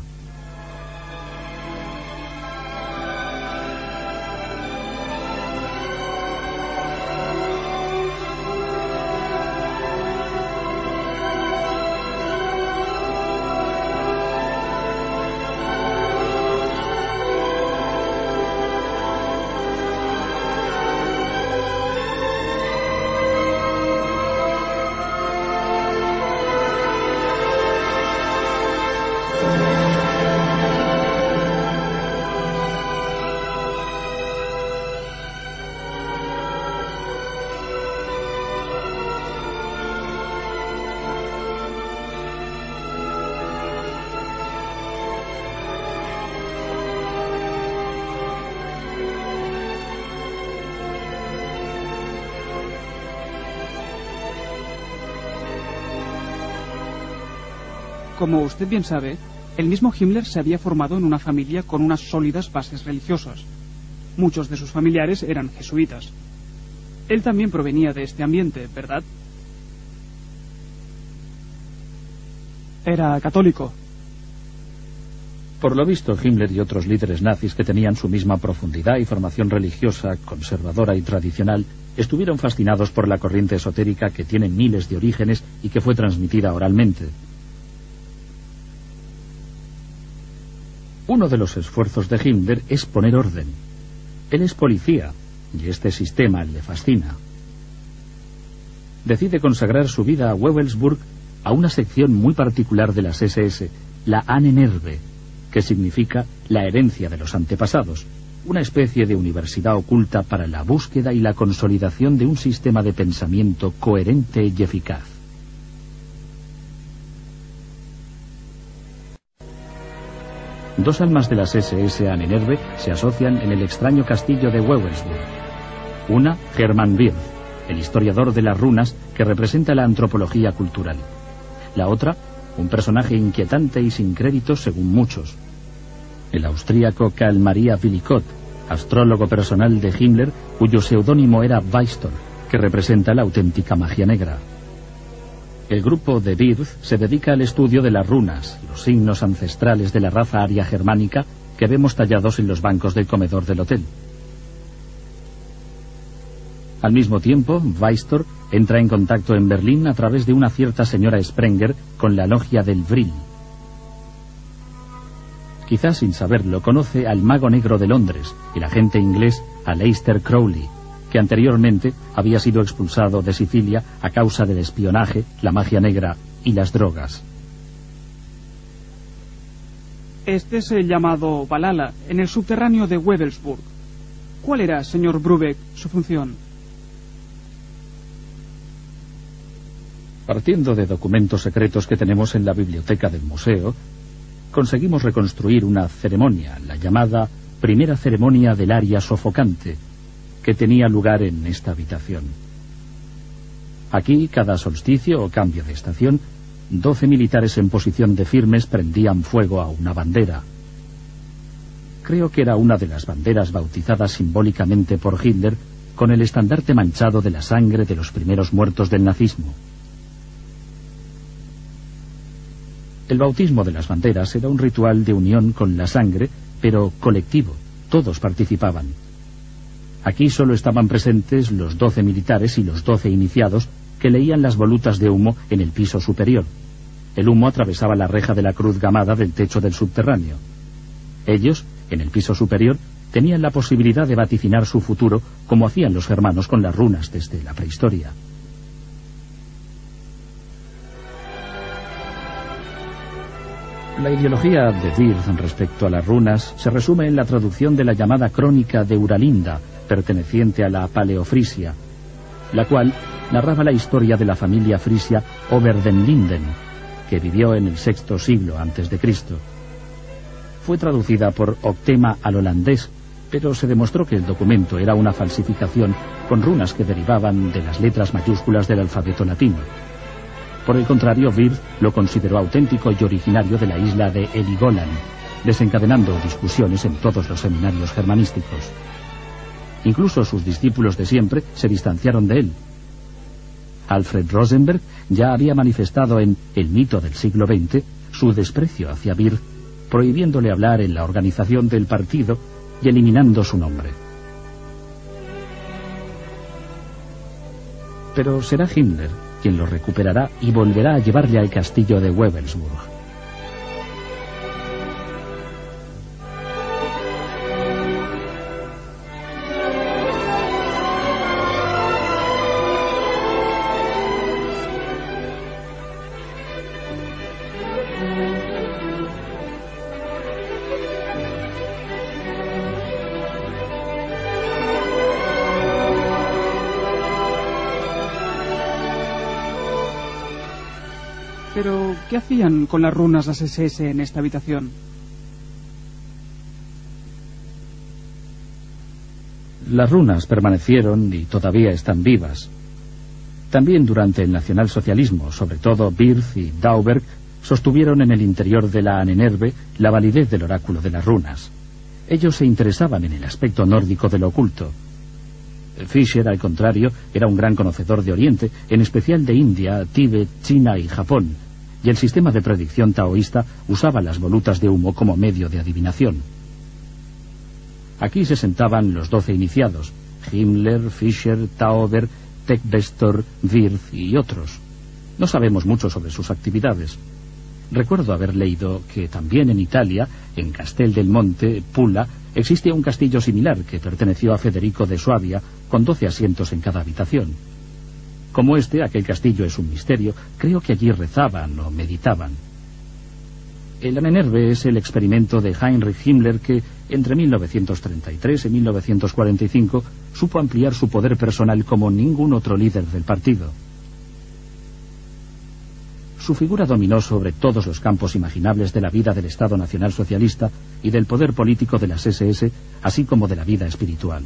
S5: Como usted bien sabe, el mismo Himmler se había formado en una familia con unas sólidas bases religiosas. Muchos de sus familiares eran jesuitas. Él también provenía de este ambiente, ¿verdad? Era católico.
S1: Por lo visto, Himmler y otros líderes nazis que tenían su misma profundidad y formación religiosa, conservadora y tradicional, estuvieron fascinados por la corriente esotérica que tiene miles de orígenes y que fue transmitida oralmente. Uno de los esfuerzos de Himmler es poner orden. Él es policía, y este sistema le fascina. Decide consagrar su vida a Wewelsburg, a una sección muy particular de las SS, la Ahnenerbe, que significa la herencia de los antepasados, una especie de universidad oculta para la búsqueda y la consolidación de un sistema de pensamiento coherente y eficaz. Dos almas de las SS Ahnenerbe se asocian en el extraño castillo de Wewelsburg. Una, Hermann Wirth, el historiador de las runas que representa la antropología cultural. La otra, un personaje inquietante y sin crédito según muchos. El austríaco Karl Maria Willicott, astrólogo personal de Himmler, cuyo seudónimo era Weistor, que representa la auténtica magia negra. El grupo de Wirth se dedica al estudio de las runas, los signos ancestrales de la raza aria germánica que vemos tallados en los bancos del comedor del hotel. Al mismo tiempo, Weistor entra en contacto en Berlín a través de una cierta señora Sprenger con la logia del Vril. Quizás sin saberlo, conoce al mago negro de Londres, el agente inglés Aleister Crowley, que anteriormente había sido expulsado de Sicilia a causa del espionaje, la magia negra y las drogas.
S5: Este es el llamado Valhalla, en el subterráneo de Wewelsburg. ¿Cuál era, señor Brubeck, su función?
S1: Partiendo de documentos secretos que tenemos en la biblioteca del museo, conseguimos reconstruir una ceremonia, la llamada primera ceremonia del aria sofocante, que tenía lugar en esta habitación. Aquí, cada solsticio o cambio de estación, 12 militares en posición de firmes prendían fuego a una bandera. Creo que era una de las banderas bautizadas simbólicamente por Hitler con el estandarte manchado de la sangre de los primeros muertos del nazismo. El bautismo de las banderas era un ritual de unión con la sangre, pero colectivo, todos participaban. Aquí solo estaban presentes los 12 militares y los 12 iniciados que leían las volutas de humo en el piso superior. El humo atravesaba la reja de la cruz gamada del techo del subterráneo. Ellos, en el piso superior, tenían la posibilidad de vaticinar su futuro como hacían los germanos con las runas desde la prehistoria. La ideología de Wirth respecto a las runas se resume en la traducción de la llamada Crónica de Uralinda, perteneciente a la Paleofrisia, la cual narraba la historia de la familia frisia Ober-den-Linden, que vivió en el VI siglo a.C. Fue traducida por Octema al holandés, pero se demostró que el documento era una falsificación con runas que derivaban de las letras mayúsculas del alfabeto latino. Por el contrario, Wirth lo consideró auténtico y originario de la isla de Heligoland, desencadenando discusiones en todos los seminarios germanísticos. Incluso sus discípulos de siempre se distanciaron de él. Alfred Rosenberg ya había manifestado en El mito del siglo XX su desprecio hacia Wirth, prohibiéndole hablar en la organización del partido y eliminando su nombre. Pero será Himmler quien lo recuperará y volverá a llevarle al castillo de Wewelsburg.
S5: Pero, ¿qué hacían con las runas las SS en esta habitación?
S1: Las runas permanecieron y todavía están vivas. También durante el nacionalsocialismo, sobre todo Wirth y Dauberg, sostuvieron en el interior de la Ahnenerbe la validez del oráculo de las runas. Ellos se interesaban en el aspecto nórdico de lo oculto. Fischer, al contrario, era un gran conocedor de Oriente, en especial de India, Tíbet, China y Japón, y el sistema de predicción taoísta usaba las volutas de humo como medio de adivinación. Aquí se sentaban los 12 iniciados, Himmler, Fischer, Tauber, Tekbestor, Wirth y otros. No sabemos mucho sobre sus actividades. Recuerdo haber leído que también en Italia, en Castel del Monte, Pula, existe un castillo similar que perteneció a Federico de Suabia, con 12 asientos en cada habitación. Como aquel castillo es un misterio, creo que allí rezaban o meditaban. El Ahnenerbe es el experimento de Heinrich Himmler que, entre 1933 y 1945, supo ampliar su poder personal como ningún otro líder del partido. Su figura dominó sobre todos los campos imaginables de la vida del Estado Nacional Socialista y del poder político de las SS, así como de la vida espiritual.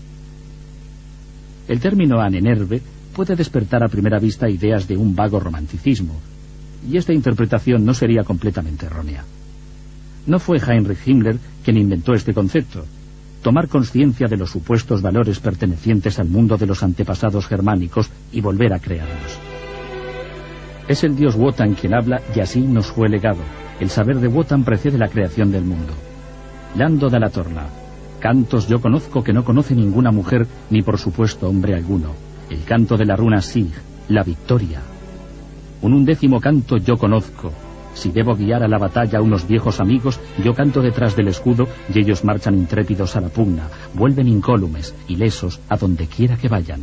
S1: El término Ahnenerbe puede despertar a primera vista ideas de un vago romanticismo, y esta interpretación no sería completamente errónea. No fue Heinrich Himmler quien inventó este concepto: tomar conciencia de los supuestos valores pertenecientes al mundo de los antepasados germánicos y volver a crearlos. Es el dios Wotan quien habla y así nos fue legado. El saber de Wotan precede la creación del mundo. Lando da la Torna. Cantos yo conozco que no conoce ninguna mujer, ni por supuesto hombre alguno. El canto de la runa Sig, la victoria. Un 11º canto yo conozco. Si debo guiar a la batalla a unos viejos amigos, yo canto detrás del escudo y ellos marchan intrépidos a la pugna, vuelven incólumes, ilesos, a donde quiera que vayan.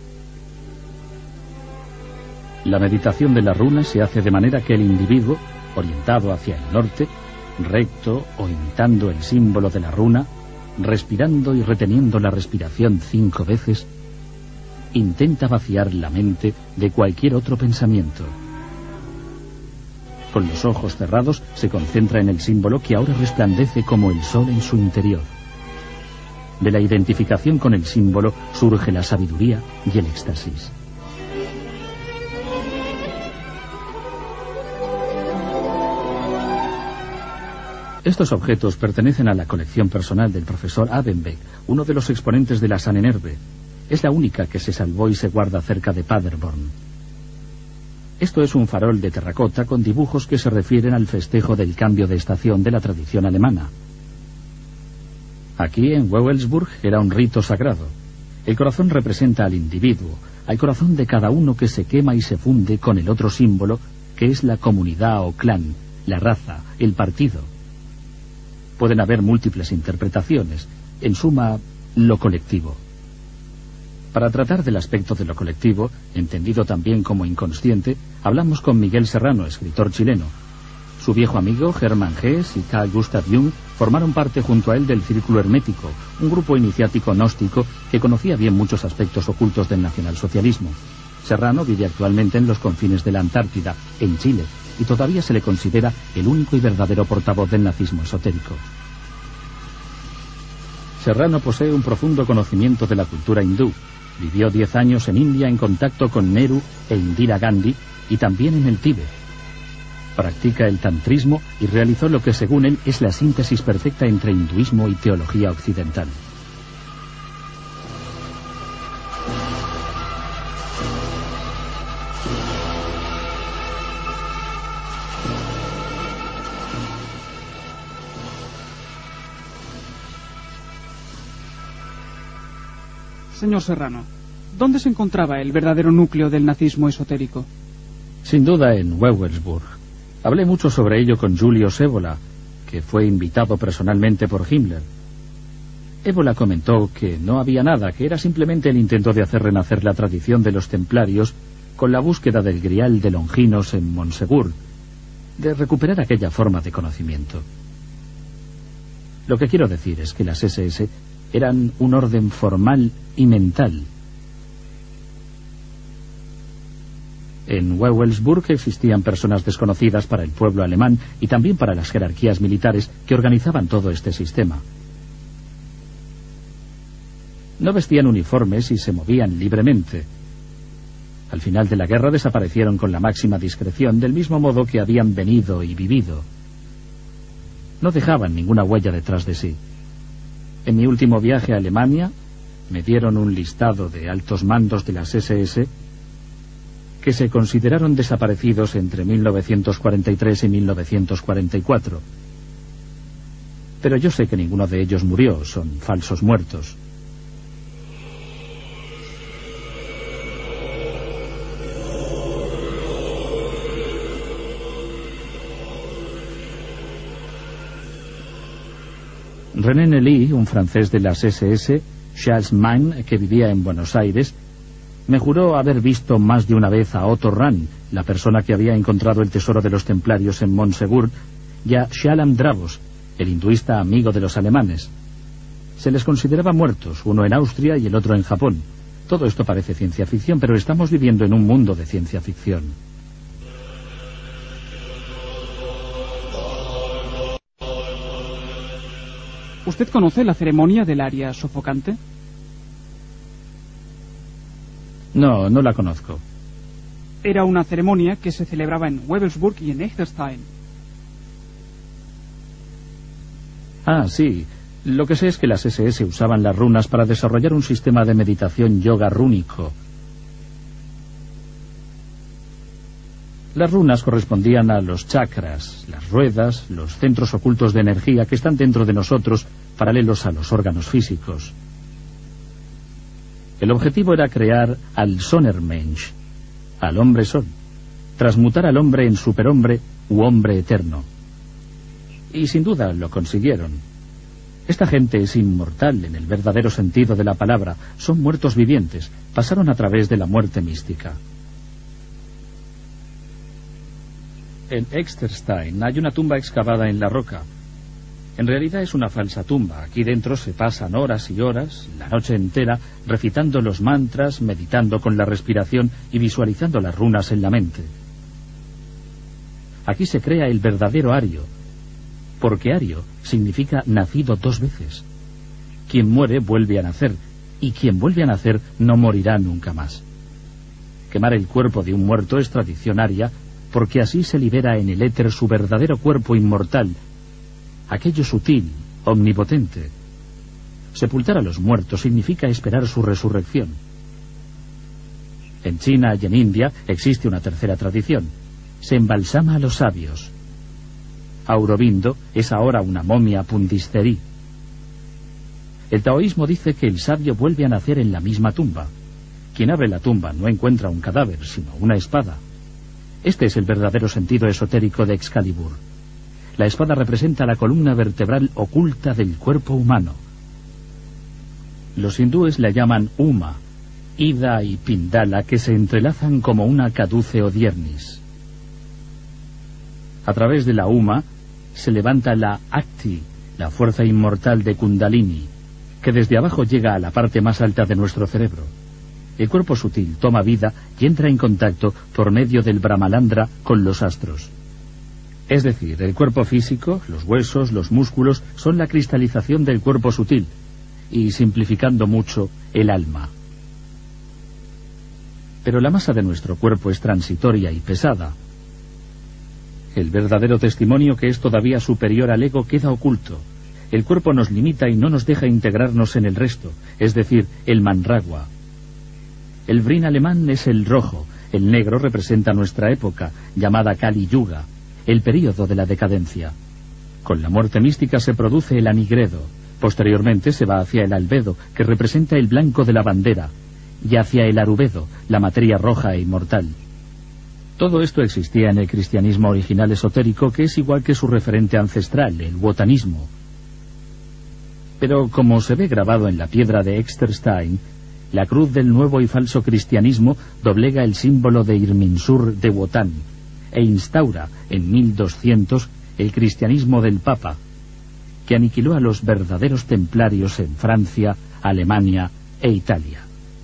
S1: La meditación de las runas se hace de manera que el individuo, orientado hacia el norte, recto o imitando el símbolo de la runa, respirando y reteniendo la respiración 5 veces, intenta vaciar la mente de cualquier otro pensamiento. Con los ojos cerrados se concentra en el símbolo que ahora resplandece como el sol en su interior. De la identificación con el símbolo surge la sabiduría y el éxtasis. Estos objetos pertenecen a la colección personal del profesor Abenbeck, uno de los exponentes de la Sanenerve. Es la única que se salvó y se guarda cerca de Paderborn. Esto es un farol de terracota con dibujos que se refieren al festejo del cambio de estación de la tradición alemana. Aquí, en Wewelsburg, era un rito sagrado. El corazón representa al individuo, al corazón de cada uno que se quema y se funde con el otro símbolo, que es la comunidad o clan, la raza, el partido. Pueden haber múltiples interpretaciones, en suma, lo colectivo. Para tratar del aspecto de lo colectivo, entendido también como inconsciente, hablamos con Miguel Serrano, escritor chileno. Su viejo amigo, Hermann Hesse y Carl Gustav Jung, formaron parte junto a él del Círculo Hermético, un grupo iniciático gnóstico que conocía bien muchos aspectos ocultos del nacionalsocialismo. Serrano vive actualmente en los confines de la Antártida, en Chile, y todavía se le considera el único y verdadero portavoz del nazismo esotérico. Serrano posee un profundo conocimiento de la cultura hindú. Vivió 10 años en India en contacto con Nehru e Indira Gandhi y también en el Tíbet. Practica el tantrismo y realizó lo que según él es la síntesis perfecta entre hinduismo y teología occidental.
S5: Señor Serrano, ¿dónde se encontraba el verdadero núcleo del nazismo esotérico?
S1: Sin duda en Wewelsburg. Hablé mucho sobre ello con Julius Evola, que fue invitado personalmente por Himmler. Evola comentó que no había nada, que era simplemente el intento de hacer renacer la tradición de los templarios con la búsqueda del grial de Longinos en Montsegur, de recuperar aquella forma de conocimiento. Lo que quiero decir es que las SS eran un orden formal y mental. En Wewelsburg existían personas desconocidas para el pueblo alemán y también para las jerarquías militares que organizaban todo este sistema. No vestían uniformes y se movían libremente. Al final de la guerra desaparecieron con la máxima discreción, del mismo modo que habían venido y vivido. No dejaban ninguna huella detrás de sí. En mi último viaje a Alemania me dieron un listado de altos mandos de las SS que se consideraron desaparecidos entre 1943 y 1944. Pero yo sé que ninguno de ellos murió, son falsos muertos. René Nelly, un francés de las SS, Charles Mann, que vivía en Buenos Aires, me juró haber visto más de una vez a Otto Rahn, la persona que había encontrado el tesoro de los templarios en Montsegur, y a Shalam Dravos, el hinduista amigo de los alemanes. Se les consideraba muertos, uno en Austria y el otro en Japón. Todo esto parece ciencia ficción, pero estamos viviendo en un mundo de ciencia ficción.
S5: ¿Usted conoce la ceremonia del aria sofocante?
S1: No, no la conozco.
S5: Era una ceremonia que se celebraba en Wewelsburg y en Echterstein.
S1: Ah, sí. Lo que sé es que las SS usaban las runas para desarrollar un sistema de meditación yoga rúnico. Las runas correspondían a los chakras, las ruedas, los centros ocultos de energía que están dentro de nosotros, paralelos a los órganos físicos. El objetivo era crear al Sonnermensch, al hombre sol, transmutar al hombre en superhombre u hombre eterno. Y sin duda lo consiguieron. Esta gente es inmortal en el verdadero sentido de la palabra, son muertos vivientes, pasaron a través de la muerte mística. En Exterstein hay una tumba excavada en la roca. En realidad es una falsa tumba. Aquí dentro se pasan horas y horas, la noche entera, recitando los mantras, meditando con la respiración y visualizando las runas en la mente. Aquí se crea el verdadero Ario, porque Ario significa nacido dos veces. Quien muere vuelve a nacer, y quien vuelve a nacer no morirá nunca más. Quemar el cuerpo de un muerto es tradición aria, porque así se libera en el éter su verdadero cuerpo inmortal, aquello sutil, omnipotente. Sepultar a los muertos significa esperar su resurrección. En China y en India existe una tercera tradición. Se embalsama a los sabios. Aurobindo es ahora una momia Pundisteri. El taoísmo dice que el sabio vuelve a nacer en la misma tumba. Quien abre la tumba no encuentra un cadáver, sino una espada. Este es el verdadero sentido esotérico de Excalibur. La espada representa la columna vertebral oculta del cuerpo humano. Los hindúes la llaman Uma, Ida y Pindala, que se entrelazan como una caduce o diernis. A través de la Uma se levanta la Akti, la fuerza inmortal de Kundalini, que desde abajo llega a la parte más alta de nuestro cerebro. El cuerpo sutil toma vida y entra en contacto por medio del Brahmalandra con los astros. Es decir, el cuerpo físico, los huesos, los músculos, son la cristalización del cuerpo sutil, y simplificando mucho, el alma. Pero la masa de nuestro cuerpo es transitoria y pesada. El verdadero testimonio, que es todavía superior al ego, queda oculto. El cuerpo nos limita y no nos deja integrarnos en el resto, es decir, el manragua. El Vrin alemán es el rojo, el negro representa nuestra época, llamada Kali Yuga, el período de la decadencia. Con la muerte mística se produce el anigredo, posteriormente se va hacia el albedo, que representa el blanco de la bandera, y hacia el arubedo, la materia roja e inmortal. Todo esto existía en el cristianismo original esotérico, que es igual que su referente ancestral, el wotanismo. Pero como se ve grabado en la piedra de Exterstein, la cruz del nuevo y falso cristianismo doblega el símbolo de Irminsur de Wotan e instaura en 1200 el cristianismo del Papa, que aniquiló a los verdaderos templarios en Francia, Alemania e Italia.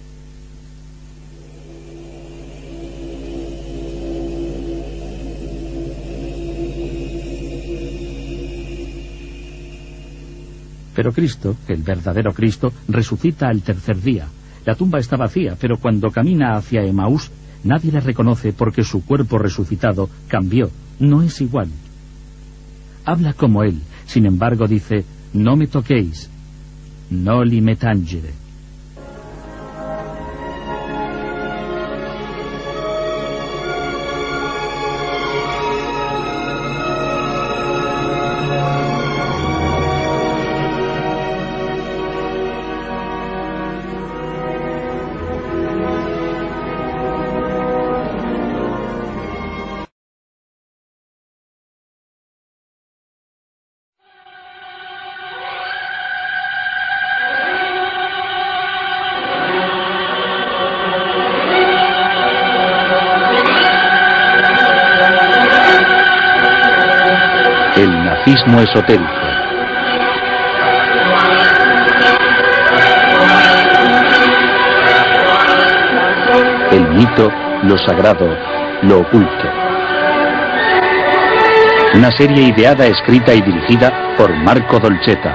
S1: Pero Cristo, el verdadero Cristo, resucita al tercer día. La tumba está vacía, pero cuando camina hacia Emaús, nadie le reconoce porque su cuerpo resucitado cambió, no es igual. Habla como él, sin embargo dice, no me toquéis, no li me tangere. El nazismo esotérico. El mito, lo sagrado, lo oculto. Una serie ideada, escrita y dirigida por Marco Dolcetta.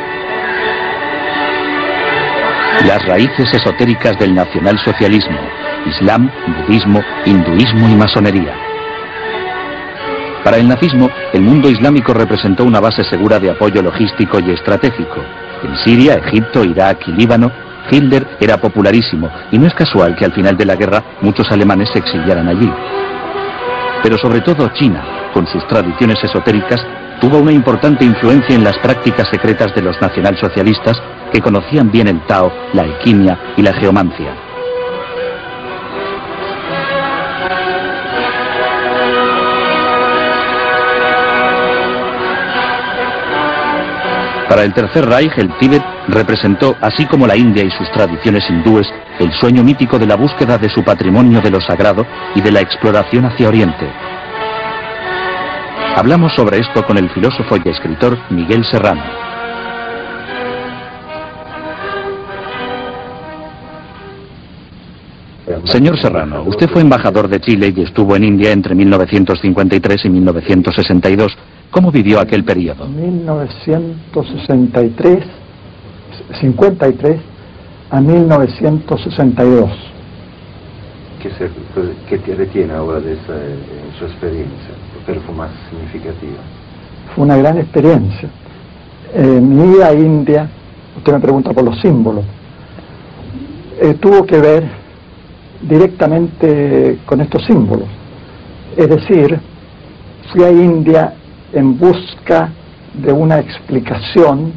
S1: Las raíces esotéricas del nacionalsocialismo, Islam, budismo, hinduismo y masonería. Para el nazismo, el mundo islámico representó una base segura de apoyo logístico y estratégico. En Siria, Egipto, Irak y Líbano, Hitler era popularísimo, y no es casual que al final de la guerra muchos alemanes se exiliaran allí. pero sobre todo China, con sus tradiciones esotéricas, tuvo una importante influencia en las prácticas secretas de los nacionalsocialistas que conocían bien el Tao, la alquimia y la geomancia. Para el Tercer Reich, el Tíbet representó, así como la India y sus tradiciones hindúes, el sueño mítico de la búsqueda de su patrimonio de lo sagrado y de la exploración hacia Oriente. Hablamos sobre esto con el filósofo y escritor Miguel Serrano. Señor Serrano, usted fue embajador de Chile y estuvo en India entre 1953 y 1962. ¿Cómo vivió aquel periodo?
S3: 53 a 1962.
S6: ¿Qué retiene ahora de su experiencia? Porque fue más significativa.
S3: Fue una gran experiencia. Mi ida a India, usted me pregunta por los símbolos, tuvo que ver directamente con estos símbolos. Es decir, fui a India en busca de una explicación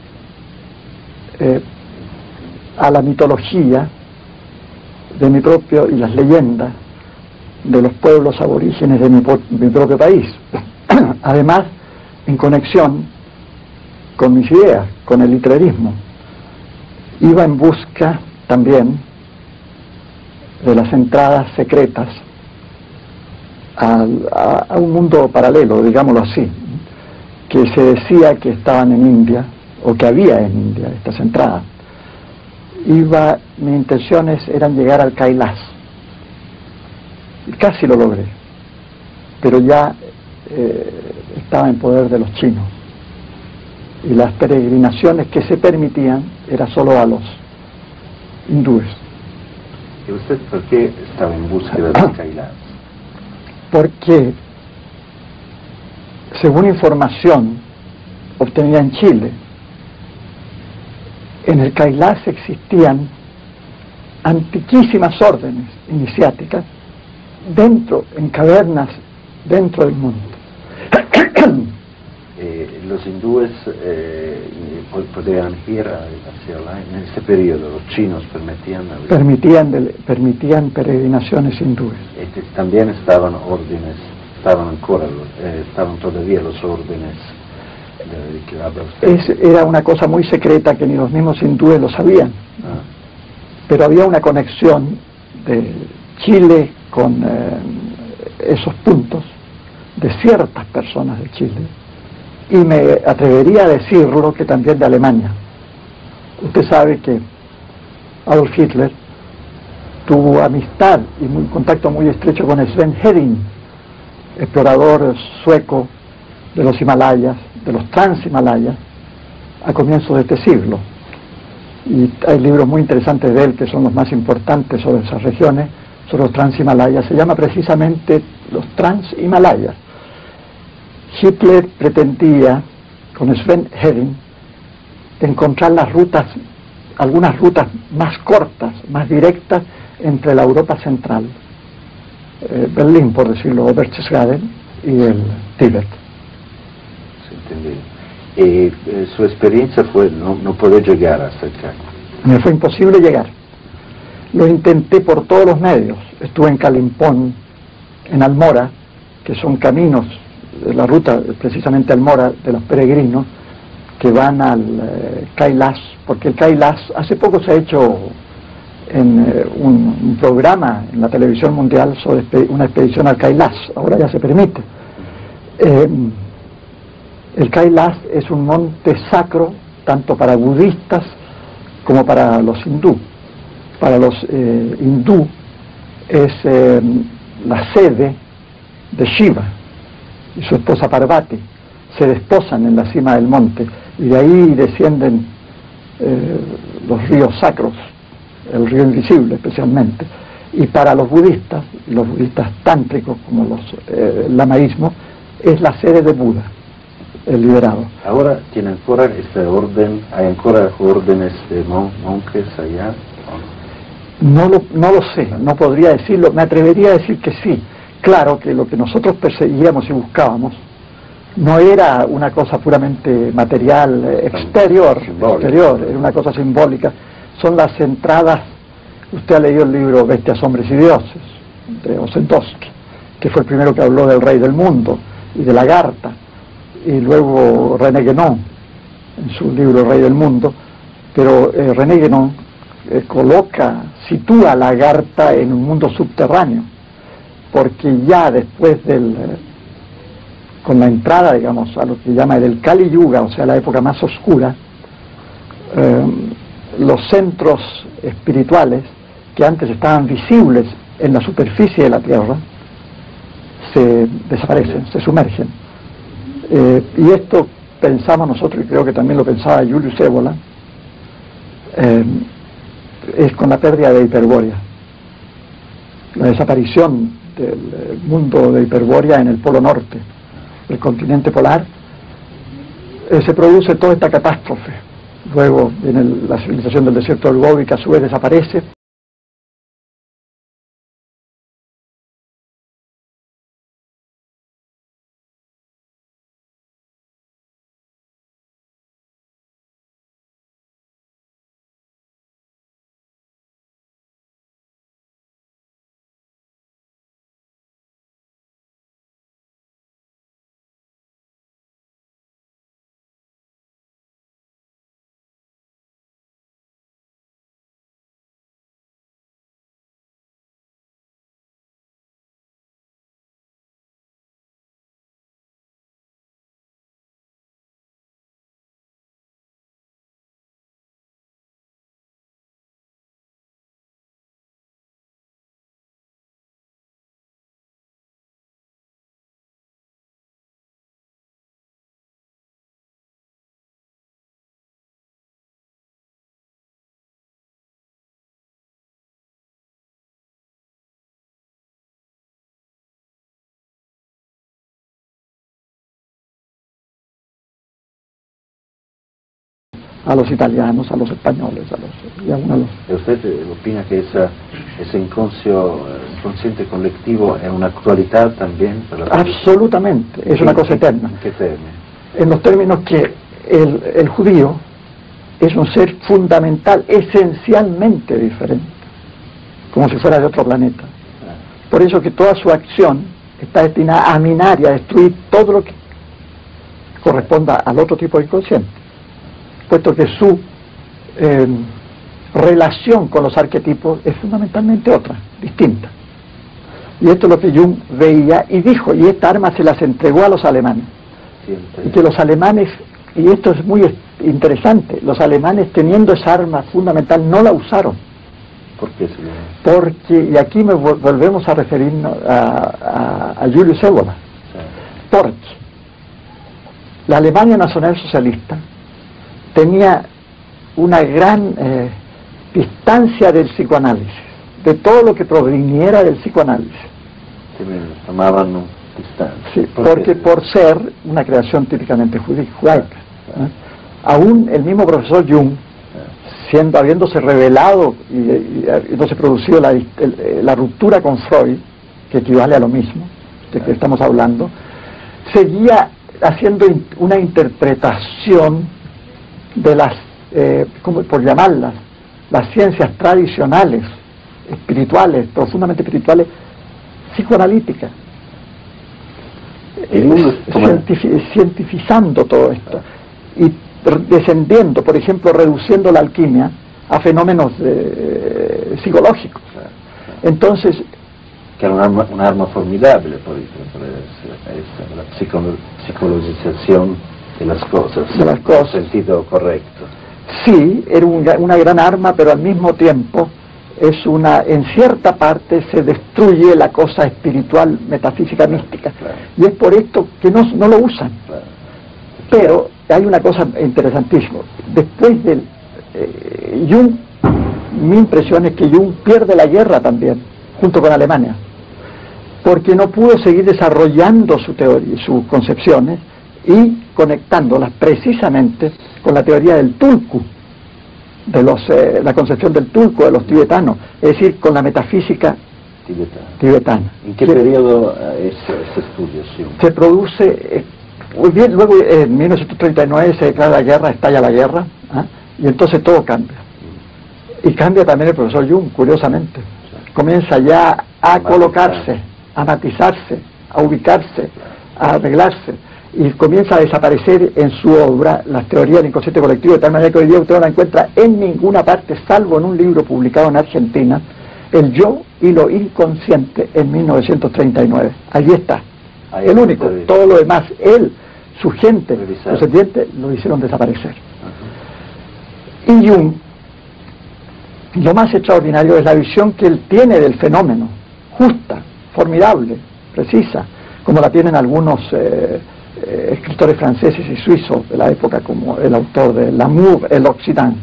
S3: a la mitología de mi propio y las leyendas de los pueblos aborígenes de mi propio país. Además, en conexión con mis ideas, con el literarismo. Iba en busca también de las entradas secretas a un mundo paralelo, digámoslo así, que se decía que estaban en India, o que había en India estas entradas. Mis intenciones eran llegar al Kailash, y casi lo logré, pero ya estaba en poder de los chinos, y las peregrinaciones que se permitían era solo a los hindúes.
S6: ¿Y usted por qué estaba en búsqueda del Kailash?
S3: Porque, según información obtenida en Chile, en el Kailash existían antiquísimas órdenes iniciáticas en cavernas dentro del monte.
S6: Los hindúes podían ir hacia allá en ese periodo. Los chinos
S3: permitían peregrinaciones hindúes.
S6: También estaban órdenes, estaban todavía los órdenes de que habla usted.
S3: Era una cosa muy secreta que ni los mismos hindúes lo sabían. Pero había una conexión de Chile con esos puntos de ciertas personas de Chile, y me atrevería a decirlo que también de Alemania. Usted sabe que Adolf Hitler tuvo amistad y un contacto muy estrecho con Sven Hedin, explorador sueco de los Himalayas, de los Transhimalayas, a comienzos de este siglo. Y hay libros muy interesantes de él, que son los más importantes sobre esas regiones, sobre los Transhimalayas. Se llama precisamente los Transhimalayas. Hitler pretendía, con Sven Hedin, encontrar algunas rutas más cortas, más directas, entre la Europa central, Berlín, por decirlo, o Berchtesgaden, y el Tíbet.
S6: Su experiencia fue no poder llegar hasta acá.
S3: Me fue imposible llegar. Lo intenté por todos los medios. Estuve en Kalimpong, en Almora, que son caminos de la ruta, precisamente Almora, de los peregrinos que van al Kailash, porque el Kailash hace poco se ha hecho en un programa en la televisión mundial sobre una expedición al Kailash, ahora ya se permite. El Kailash es un monte sacro tanto para budistas como para los hindú. Para los hindú es la sede de Shiva y su esposa Parvati. Se desposan en la cima del monte y de ahí descienden los ríos sacros, el río invisible especialmente. Y para los budistas tántricos como el lamaísmo, es la sede de Buda, el liberado.
S6: Ahora tienen fuera esta orden, hay ancora órdenes de monjes allá.
S3: No lo sé, no podría decirlo, me atrevería a decir que sí, claro que lo que nosotros perseguíamos y buscábamos no era una cosa puramente material, exterior, era una cosa simbólica. Son las entradas. Usted ha leído el libro Bestias, Hombres y Dioses, de Ossendowski, que fue el primero que habló del rey del mundo y de Lagarta, y luego René Guénon, en su libro Rey del Mundo, pero René Guénon sitúa a Lagarta en un mundo subterráneo, porque ya después con la entrada, digamos, a lo que llama el Kali Yuga, o sea, la época más oscura, los centros espirituales que antes estaban visibles en la superficie de la Tierra se desaparecen, se sumergen. Y esto pensamos nosotros, y creo que también lo pensaba Julius Evola, es con la pérdida de Hiperbórea, la desaparición del mundo de Hiperbórea en el Polo Norte, el continente polar. Se produce toda esta catástrofe. Luego viene la civilización del desierto del Gobi, que a su vez desaparece. A los italianos, a los españoles, y aún a los...
S6: ¿Usted opina que ese inconsciente colectivo es una actualidad también?
S3: Absolutamente, es una cosa eterna.
S6: ¿En qué términos?
S3: En los términos que el judío es un ser fundamental, esencialmente diferente, como si fuera de otro planeta. Por eso que toda su acción está destinada a minar y a destruir todo lo que corresponda al otro tipo de inconsciente, puesto que su relación con los arquetipos es fundamentalmente otra, distinta. Y esto es lo que Jung veía y dijo, y esta arma se las entregó a los alemanes. Y que los alemanes, y esto es muy interesante, los alemanes teniendo esa arma fundamental no la usaron.
S6: ¿Por qué?
S3: Porque, y aquí volvemos a referirnos a Julius Evola, porque la Alemania nacional socialista tenía una gran distancia del psicoanálisis, de todo lo que proviniera del psicóanálisis.
S6: Tomaban distancia.
S3: Sí, porque por ser una creación típicamente judaica. Aún el mismo profesor Jung, habiéndose revelado y habiéndose producido la ruptura con Freud, que equivale a lo mismo de que estamos hablando, seguía haciendo una interpretación de las, como por llamarlas, las ciencias tradicionales, espirituales, profundamente espirituales, psicoanalíticas, cientificando todo esto y descendiendo, por ejemplo, reduciendo la alquimia a fenómenos psicológicos. Entonces,
S6: que era un arma formidable, por ejemplo, la psicologización de las cosas, en sentido correcto.
S3: Sí, era una gran arma, pero al mismo tiempo en cierta parte se destruye la cosa espiritual, metafísica, mística.
S6: Claro.
S3: Y es por esto que no lo usan. Claro. Pero hay una cosa interesantísima. Después del Jung, mi impresión es que Jung pierde la guerra también, junto con Alemania, porque no pudo seguir desarrollando su teoría, sus concepciones, y conectándolas precisamente con la teoría del tulku, la concepción del tulku de los tibetanos, es decir, con la metafísica tibetana.
S6: ¿En qué periodo es ese estudio? Sí.
S3: Se produce, muy bien, luego en 1939 se declara la guerra, estalla la guerra, y entonces todo cambia. Y cambia también el profesor Jung, curiosamente. Comienza ya a colocarse, a matizarse, a ubicarse, a arreglarse, y comienza a desaparecer en su obra las teorías del inconsciente colectivo, de tal manera que hoy día usted no la encuentra en ninguna parte, salvo en un libro publicado en Argentina, El yo y lo inconsciente, en 1939. Allí está, el único. Todo lo demás, él, su gente, los sirvientes, lo hicieron desaparecer. Y Jung, lo más extraordinario es la visión que él tiene del fenómeno, justa, formidable, precisa, como la tienen algunos escritores franceses y suizos de la época, como el autor de L'amour et l'Occident.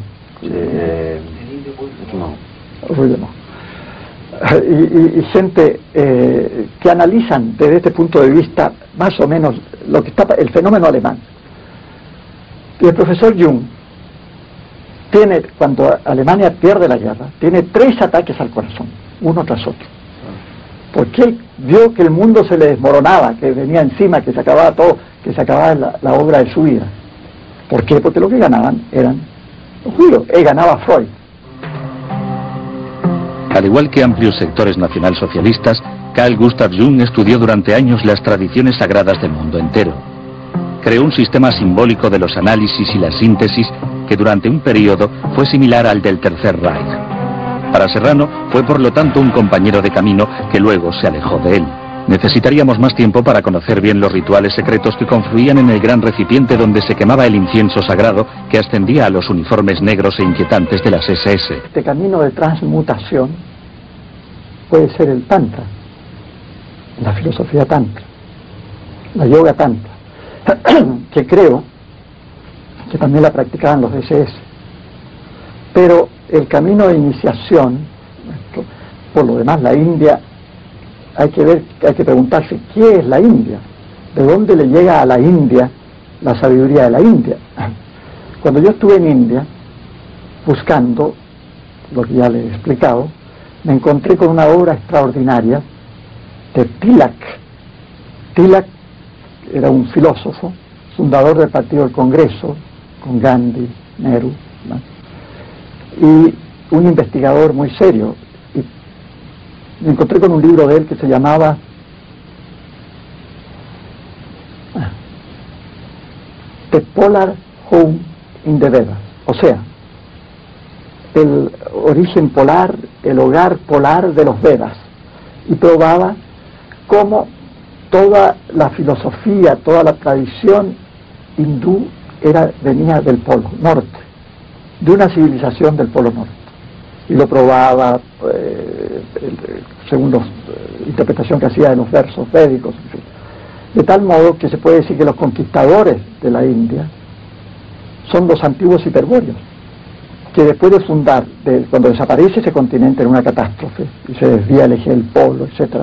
S3: Y gente que analizan desde este punto de vista más o menos lo que está el fenómeno alemán. Y el profesor Jung tiene, cuando Alemania pierde la guerra, tiene 3 ataques al corazón, uno tras otro. Porque él vio que el mundo se le desmoronaba, que venía encima, que se acababa todo, que se acababa la obra de su vida. ¿Por qué? Porque lo que ganaban eran los judíos. Él ganaba Freud.
S1: Al igual que amplios sectores nacionalsocialistas, Carl Gustav Jung estudió durante años las tradiciones sagradas del mundo entero. Creó un sistema simbólico de los análisis y la síntesis que durante un periodo fue similar al del Tercer Reich. Para Serrano fue por lo tanto un compañero de camino que luego se alejó de él. Necesitaríamos más tiempo para conocer bien los rituales secretos que confluían en el gran recipiente donde se quemaba el incienso sagrado que ascendía a los uniformes negros e inquietantes de las SS.
S3: Este camino de transmutación puede ser el Tantra, la filosofía Tantra, la yoga Tantra, que creo que también la practicaban los SS. Pero el camino de iniciación, por lo demás la India, hay que preguntarse qué es la India, de dónde le llega a la India la sabiduría de la India. Cuando yo estuve en India buscando lo que ya les he explicado, me encontré con una obra extraordinaria de Tilak. Tilak era un filósofo, fundador del Partido del Congreso, con Gandhi, Nehru, ¿no? Y un investigador muy serio. Y me encontré con un libro de él que se llamaba The Polar Home in the Vedas, o sea, el origen polar, el hogar polar de los Vedas, y probaba cómo toda la filosofía, toda la tradición hindú venía del Polo Norte, de una civilización del Polo Norte, y lo probaba según la interpretación que hacía de los versos védicos, en fin. De tal modo que se puede decir que los conquistadores de la India son los antiguos hiperbóreos, que después de fundar, cuando desaparece ese continente en una catástrofe y se desvía el eje del polo, etc.,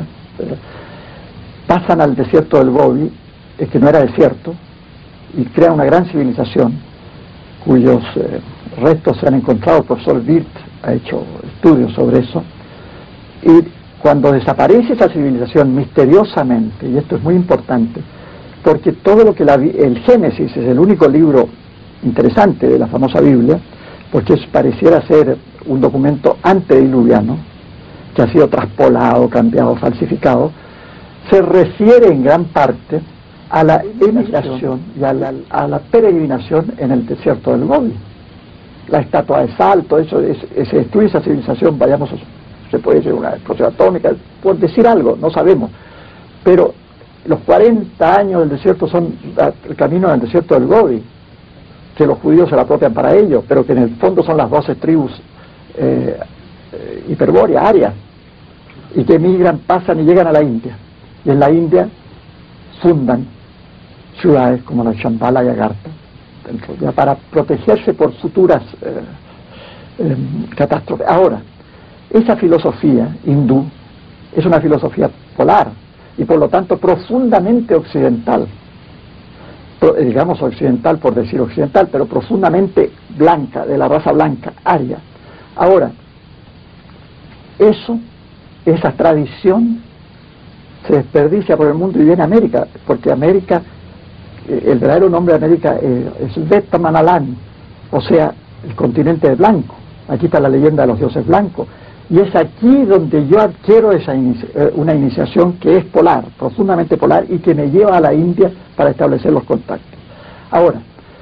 S3: pasan al desierto del Gobi, que no era desierto, y crean una gran civilización cuyos restos se han encontrado. El profesor Wirth ha hecho estudios sobre eso, y cuando desaparece esa civilización misteriosamente, y esto es muy importante, porque todo lo que el Génesis es el único libro interesante de la famosa Biblia, porque pareciera ser un documento antediluviano, que ha sido traspolado, cambiado, falsificado, se refiere en gran parte a la emigración y a la peregrinación en el desierto del Gobi. La estatua de sal, todo eso, se destruye esa civilización, se puede decir una explosión atómica, por decir algo, no sabemos, pero los 40 años del desierto son el camino del desierto del Gobi, que los judíos se la apropian para ello, pero que en el fondo son las 12 tribus hiperbóreas, arias, y que emigran, pasan y llegan a la India, y en la India fundan ciudades como la Shambhala y Agartha, ya para protegerse por futuras catástrofes. Ahora, esa filosofía hindú es una filosofía polar y por lo tanto profundamente occidental, digamos occidental por decir occidental, pero profundamente blanca, de la raza blanca, aria. Ahora, eso esa tradición se desperdicia por el mundo y viene a América, porque América, el verdadero nombre de América es Vetmanalan, o sea, el continente blanco. Aquí está la leyenda de los dioses blancos, y es aquí donde yo adquiero una iniciación que es polar, profundamente polar, y que me lleva a la India para establecer los contactos. Ahora,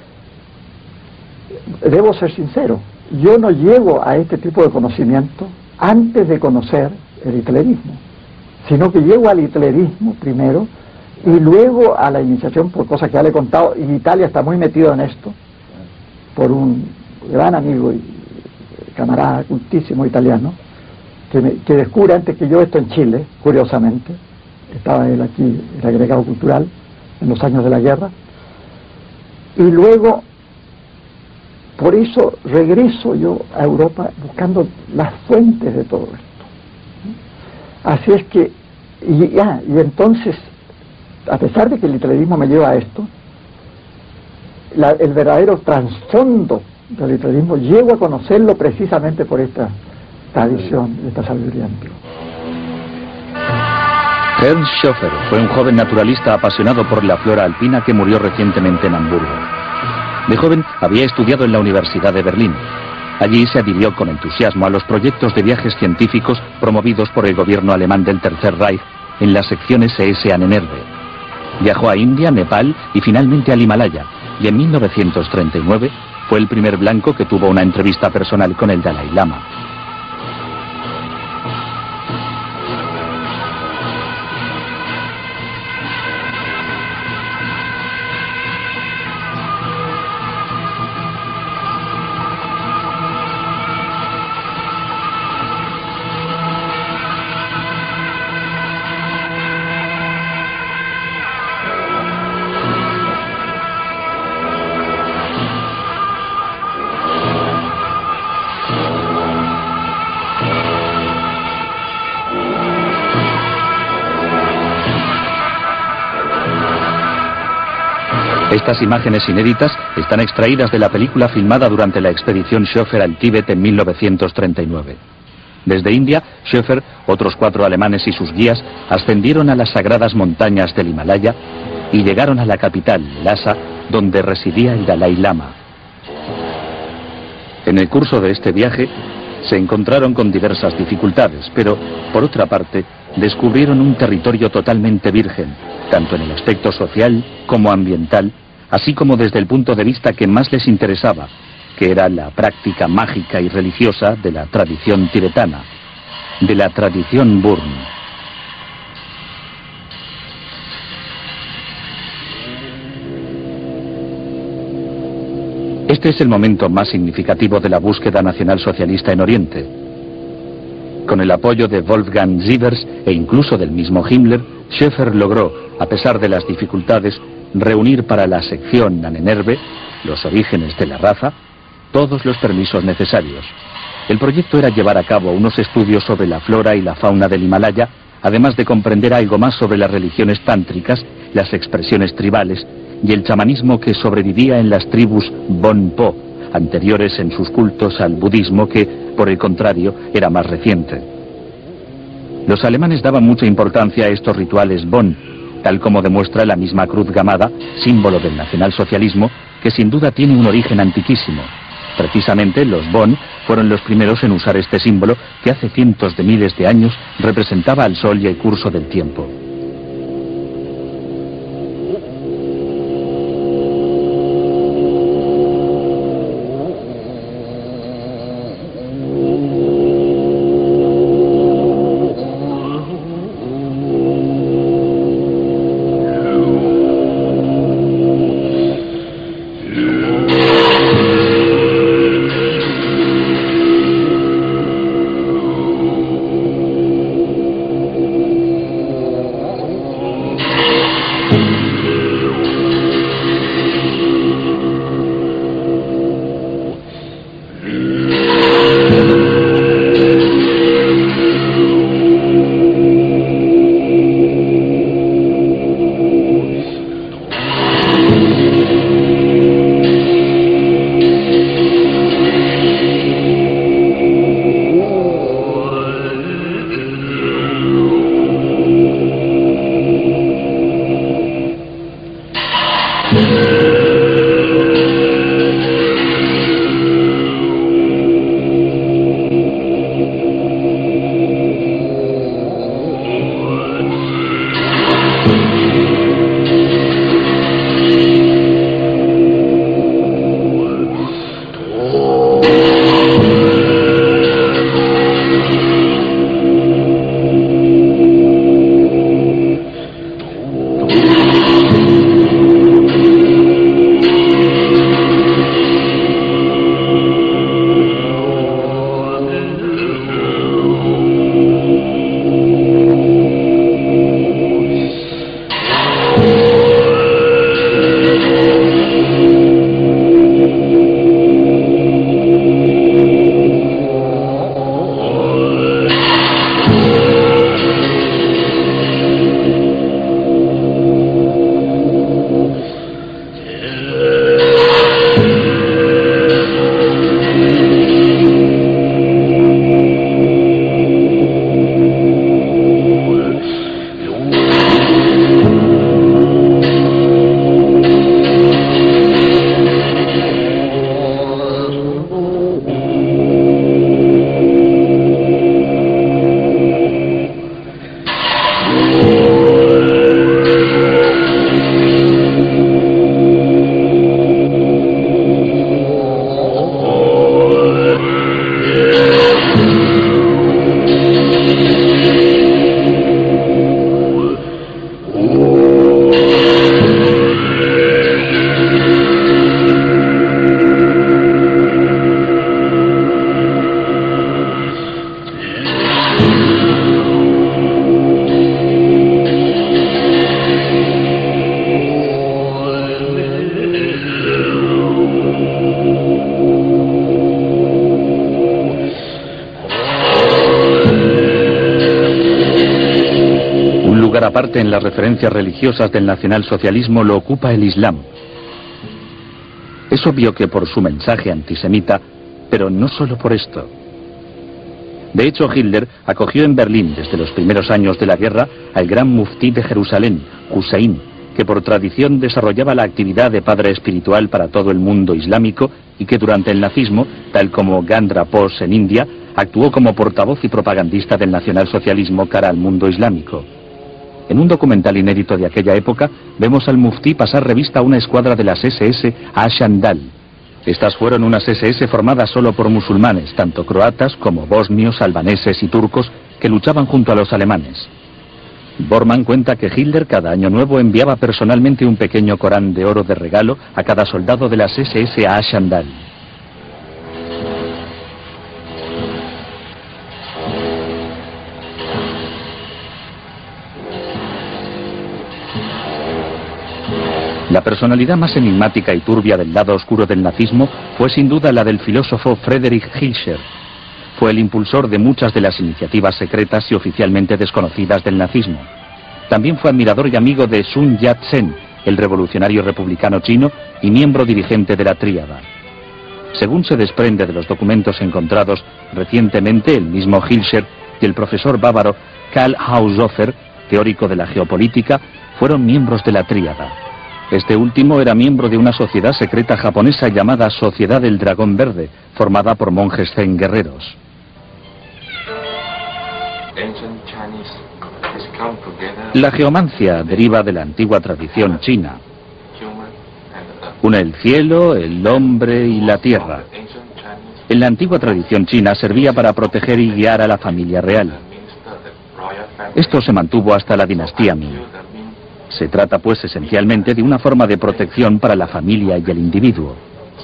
S3: debo ser sincero, yo no llego a este tipo de conocimiento antes de conocer el hitlerismo, sino que llego al hitlerismo primero y luego a la iniciación por cosas que ya le he contado. En Italia está muy metido en esto por un gran amigo y camarada cultísimo italiano que descubre antes que yo esto en Chile, curiosamente. Estaba él aquí, el agregado cultural, en los años de la guerra, y luego por eso regreso yo a Europa buscando las fuentes de todo esto. Así es que, y entonces, a pesar de que el hitlerismo me lleva a esto, el verdadero trasfondo del hitlerismo llego a conocerlo precisamente por esta tradición, esta sabiduría antigua.
S1: Ernst Schöffer fue un joven naturalista apasionado por la flora alpina que murió recientemente en Hamburgo. De joven había estudiado en la Universidad de Berlín. Allí se adhirió con entusiasmo a los proyectos de viajes científicos promovidos por el gobierno alemán del Tercer Reich en la sección SS Ahnenerbe. Viajó a India, Nepal y finalmente al Himalaya, y en 1939 fue el primer blanco que tuvo una entrevista personal con el Dalai Lama. Estas imágenes inéditas están extraídas de la película filmada durante la expedición Schöffer al Tíbet en 1939. Desde India, Schöffer, otros 4 alemanes y sus guías ascendieron a las sagradas montañas del Himalaya y llegaron a la capital, Lhasa, donde residía el Dalai Lama. En el curso de este viaje se encontraron con diversas dificultades, pero, por otra parte, descubrieron un territorio totalmente virgen, tanto en el aspecto social como ambiental, así como desde el punto de vista que más les interesaba, que era la práctica mágica y religiosa de la tradición tibetana, de la tradición Burn. Este es el momento más significativo de la búsqueda nacionalsocialista en Oriente. Con el apoyo de Wolfgang Sievers e incluso del mismo Himmler, Schöffer logró, a pesar de las dificultades, reunir para la sección Ahnenerbe, los orígenes de la raza, todos los permisos necesarios. El proyecto era llevar a cabo unos estudios sobre la flora y la fauna del Himalaya, además de comprender algo más sobre las religiones tántricas, las expresiones tribales y el chamanismo que sobrevivía en las tribus Bonpo, anteriores en sus cultos al budismo que, por el contrario, era más reciente. Los alemanes daban mucha importancia a estos rituales Bon, tal como demuestra la misma cruz gamada, símbolo del nacionalsocialismo, que sin duda tiene un origen antiquísimo. Precisamente los Bon fueron los primeros en usar este símbolo que hace cientos de miles de años representaba al sol y el curso del tiempo. parte en las referencias religiosas del nacionalsocialismo lo ocupa el Islam. Es obvio que por su mensaje antisemita, pero no solo por esto. De hecho, Hitler acogió en Berlín desde los primeros años de la guerra al gran muftí de Jerusalén, Hussein, que por tradición desarrollaba la actividad de padre espiritual para todo el mundo islámico y que durante el nazismo, tal como Gandhra Bose en India, actuó como portavoz y propagandista del nacionalsocialismo cara al mundo islámico. En un documental inédito de aquella época, vemos al muftí pasar revista a una escuadra de las SS a Shandal. Estas fueron unas SS formadas solo por musulmanes, tanto croatas como bosnios, albaneses y turcos, que luchaban junto a los alemanes. Bormann cuenta que Hitler cada año nuevo enviaba personalmente un pequeño Corán de oro de regalo a cada soldado de las SS a Shandal. La personalidad más enigmática y turbia del lado oscuro del nazismo fue sin duda la del filósofo Friedrich Hilscher. Fue el impulsor de muchas de las iniciativas secretas y oficialmente desconocidas del nazismo. También fue admirador y amigo de Sun Yat-sen, el revolucionario republicano chino y miembro dirigente de la Tríada. Según se desprende de los documentos encontrados recientemente, el mismo Hilscher y el profesor bávaro Karl Haushofer, teórico de la geopolítica, fueron miembros de la Tríada. Este último era miembro de una sociedad secreta japonesa llamada Sociedad del Dragón Verde, formada por monjes zen guerreros. La geomancia deriva de la antigua tradición china. Une el cielo, el hombre y la tierra. En la antigua tradición china servía para proteger y guiar a la familia real. Esto se mantuvo hasta la dinastía Ming. Se trata pues esencialmente de una forma de protección para la familia y el individuo.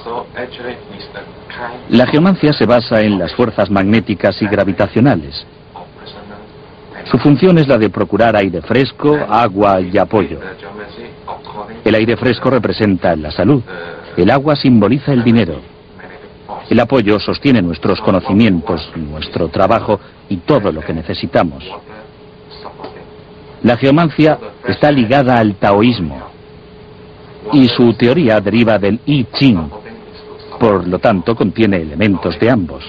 S1: La geomancia se basa en las fuerzas magnéticas y gravitacionales. Su función es la de procurar aire fresco, agua y apoyo. El aire fresco representa la salud, el agua simboliza el dinero. El apoyo sostiene nuestros conocimientos, nuestro trabajo y todo lo que necesitamos. La geomancia está ligada al taoísmo y su teoría deriva del I Ching, por lo tanto contiene elementos de ambos.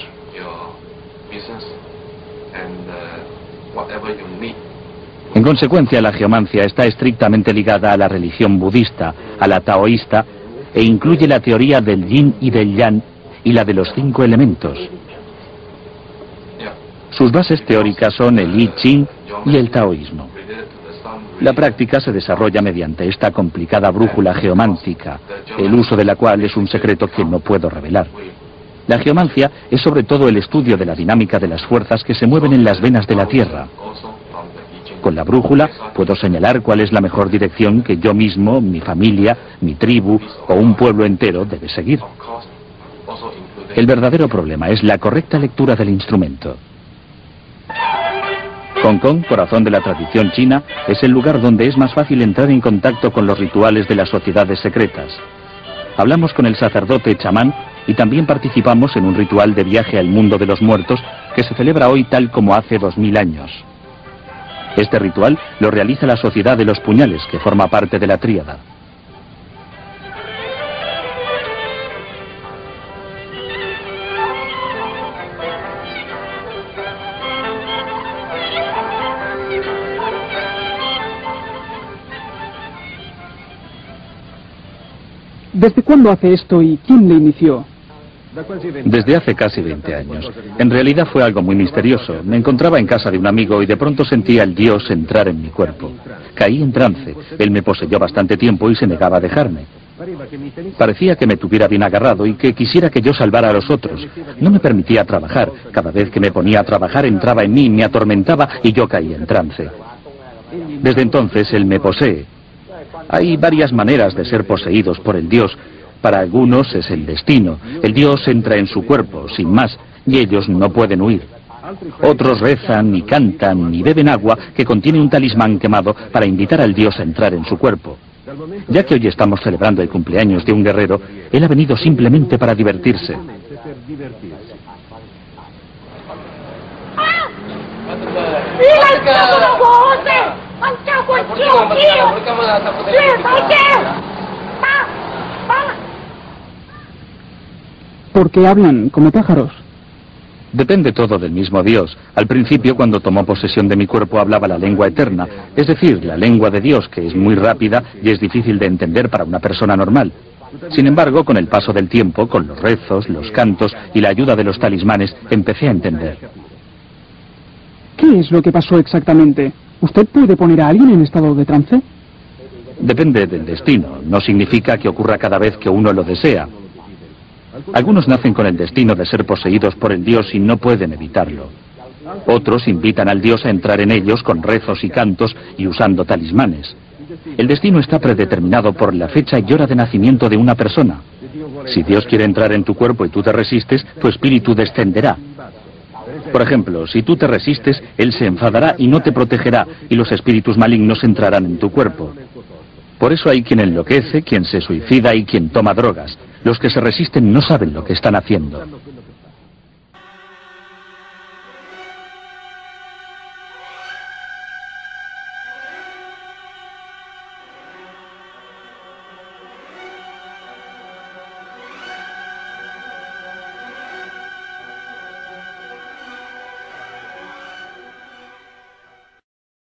S1: En consecuencia, la geomancia está estrictamente ligada a la religión budista, a la taoísta, e incluye la teoría del yin y del yang y la de los 5 elementos. Sus bases teóricas son el I Ching y el taoísmo. La práctica se desarrolla mediante esta complicada brújula geomántica, el uso de la cual es un secreto que no puedo revelar. La geomancia es sobre todo el estudio de la dinámica de las fuerzas que se mueven en las venas de la Tierra. Con la brújula puedo señalar cuál es la mejor dirección que yo mismo, mi familia, mi tribu o un pueblo entero debe seguir. El verdadero problema es la correcta lectura del instrumento. Hong Kong, corazón de la tradición china, es el lugar donde es más fácil entrar en contacto con los rituales de las sociedades secretas. Hablamos con el sacerdote chamán y también participamos en un ritual de viaje al mundo de los muertos que se celebra hoy tal como hace 2000 años. Este ritual lo realiza la Sociedad de los Puñales, que forma parte de la Tríada.
S5: ¿Desde cuándo hace esto y quién le inició?
S1: Desde hace casi 20 años. En realidad fue algo muy misterioso. Me encontraba en casa de un amigo y de pronto sentía al dios entrar en mi cuerpo. Caí en trance. Él me poseyó bastante tiempo y se negaba a dejarme. Parecía que me tuviera bien agarrado y que quisiera que yo salvara a los otros. No me permitía trabajar. Cada vez que me ponía a trabajar entraba en mí, me atormentaba y yo caía en trance. Desde entonces él me posee. Hay varias maneras de ser poseídos por el dios. Para algunos es el destino. El dios entra en su cuerpo, sin más, y ellos no pueden huir. Otros rezan y cantan y beben agua que contiene un talismán quemado para invitar al dios a entrar en su cuerpo. Ya que hoy estamos celebrando el cumpleaños de un guerrero, él ha venido simplemente para divertirse.
S5: Porque hablan como pájaros.
S1: Depende todo del mismo Dios. Al principio, cuando tomó posesión de mi cuerpo, hablaba la lengua eterna, es decir, la lengua de Dios, que es muy rápida y es difícil de entender para una persona normal. Sin embargo, con el paso del tiempo, con los rezos, los cantos y la ayuda de los talismanes, empecé a entender.
S5: ¿Qué es lo que pasó exactamente? ¿Usted puede poner a alguien en estado de trance?
S1: Depende del destino. No significa que ocurra cada vez que uno lo desea. Algunos nacen con el destino de ser poseídos por el Dios y no pueden evitarlo. Otros invitan al Dios a entrar en ellos con rezos y cantos y usando talismanes. El destino está predeterminado por la fecha y hora de nacimiento de una persona. Si Dios quiere entrar en tu cuerpo y tú te resistes, tu espíritu descenderá. Por ejemplo, si tú te resistes, Él se enfadará y no te protegerá, y los espíritus malignos entrarán en tu cuerpo. Por eso hay quien enloquece, quien se suicida y quien toma drogas. Los que se resisten no saben lo que están haciendo.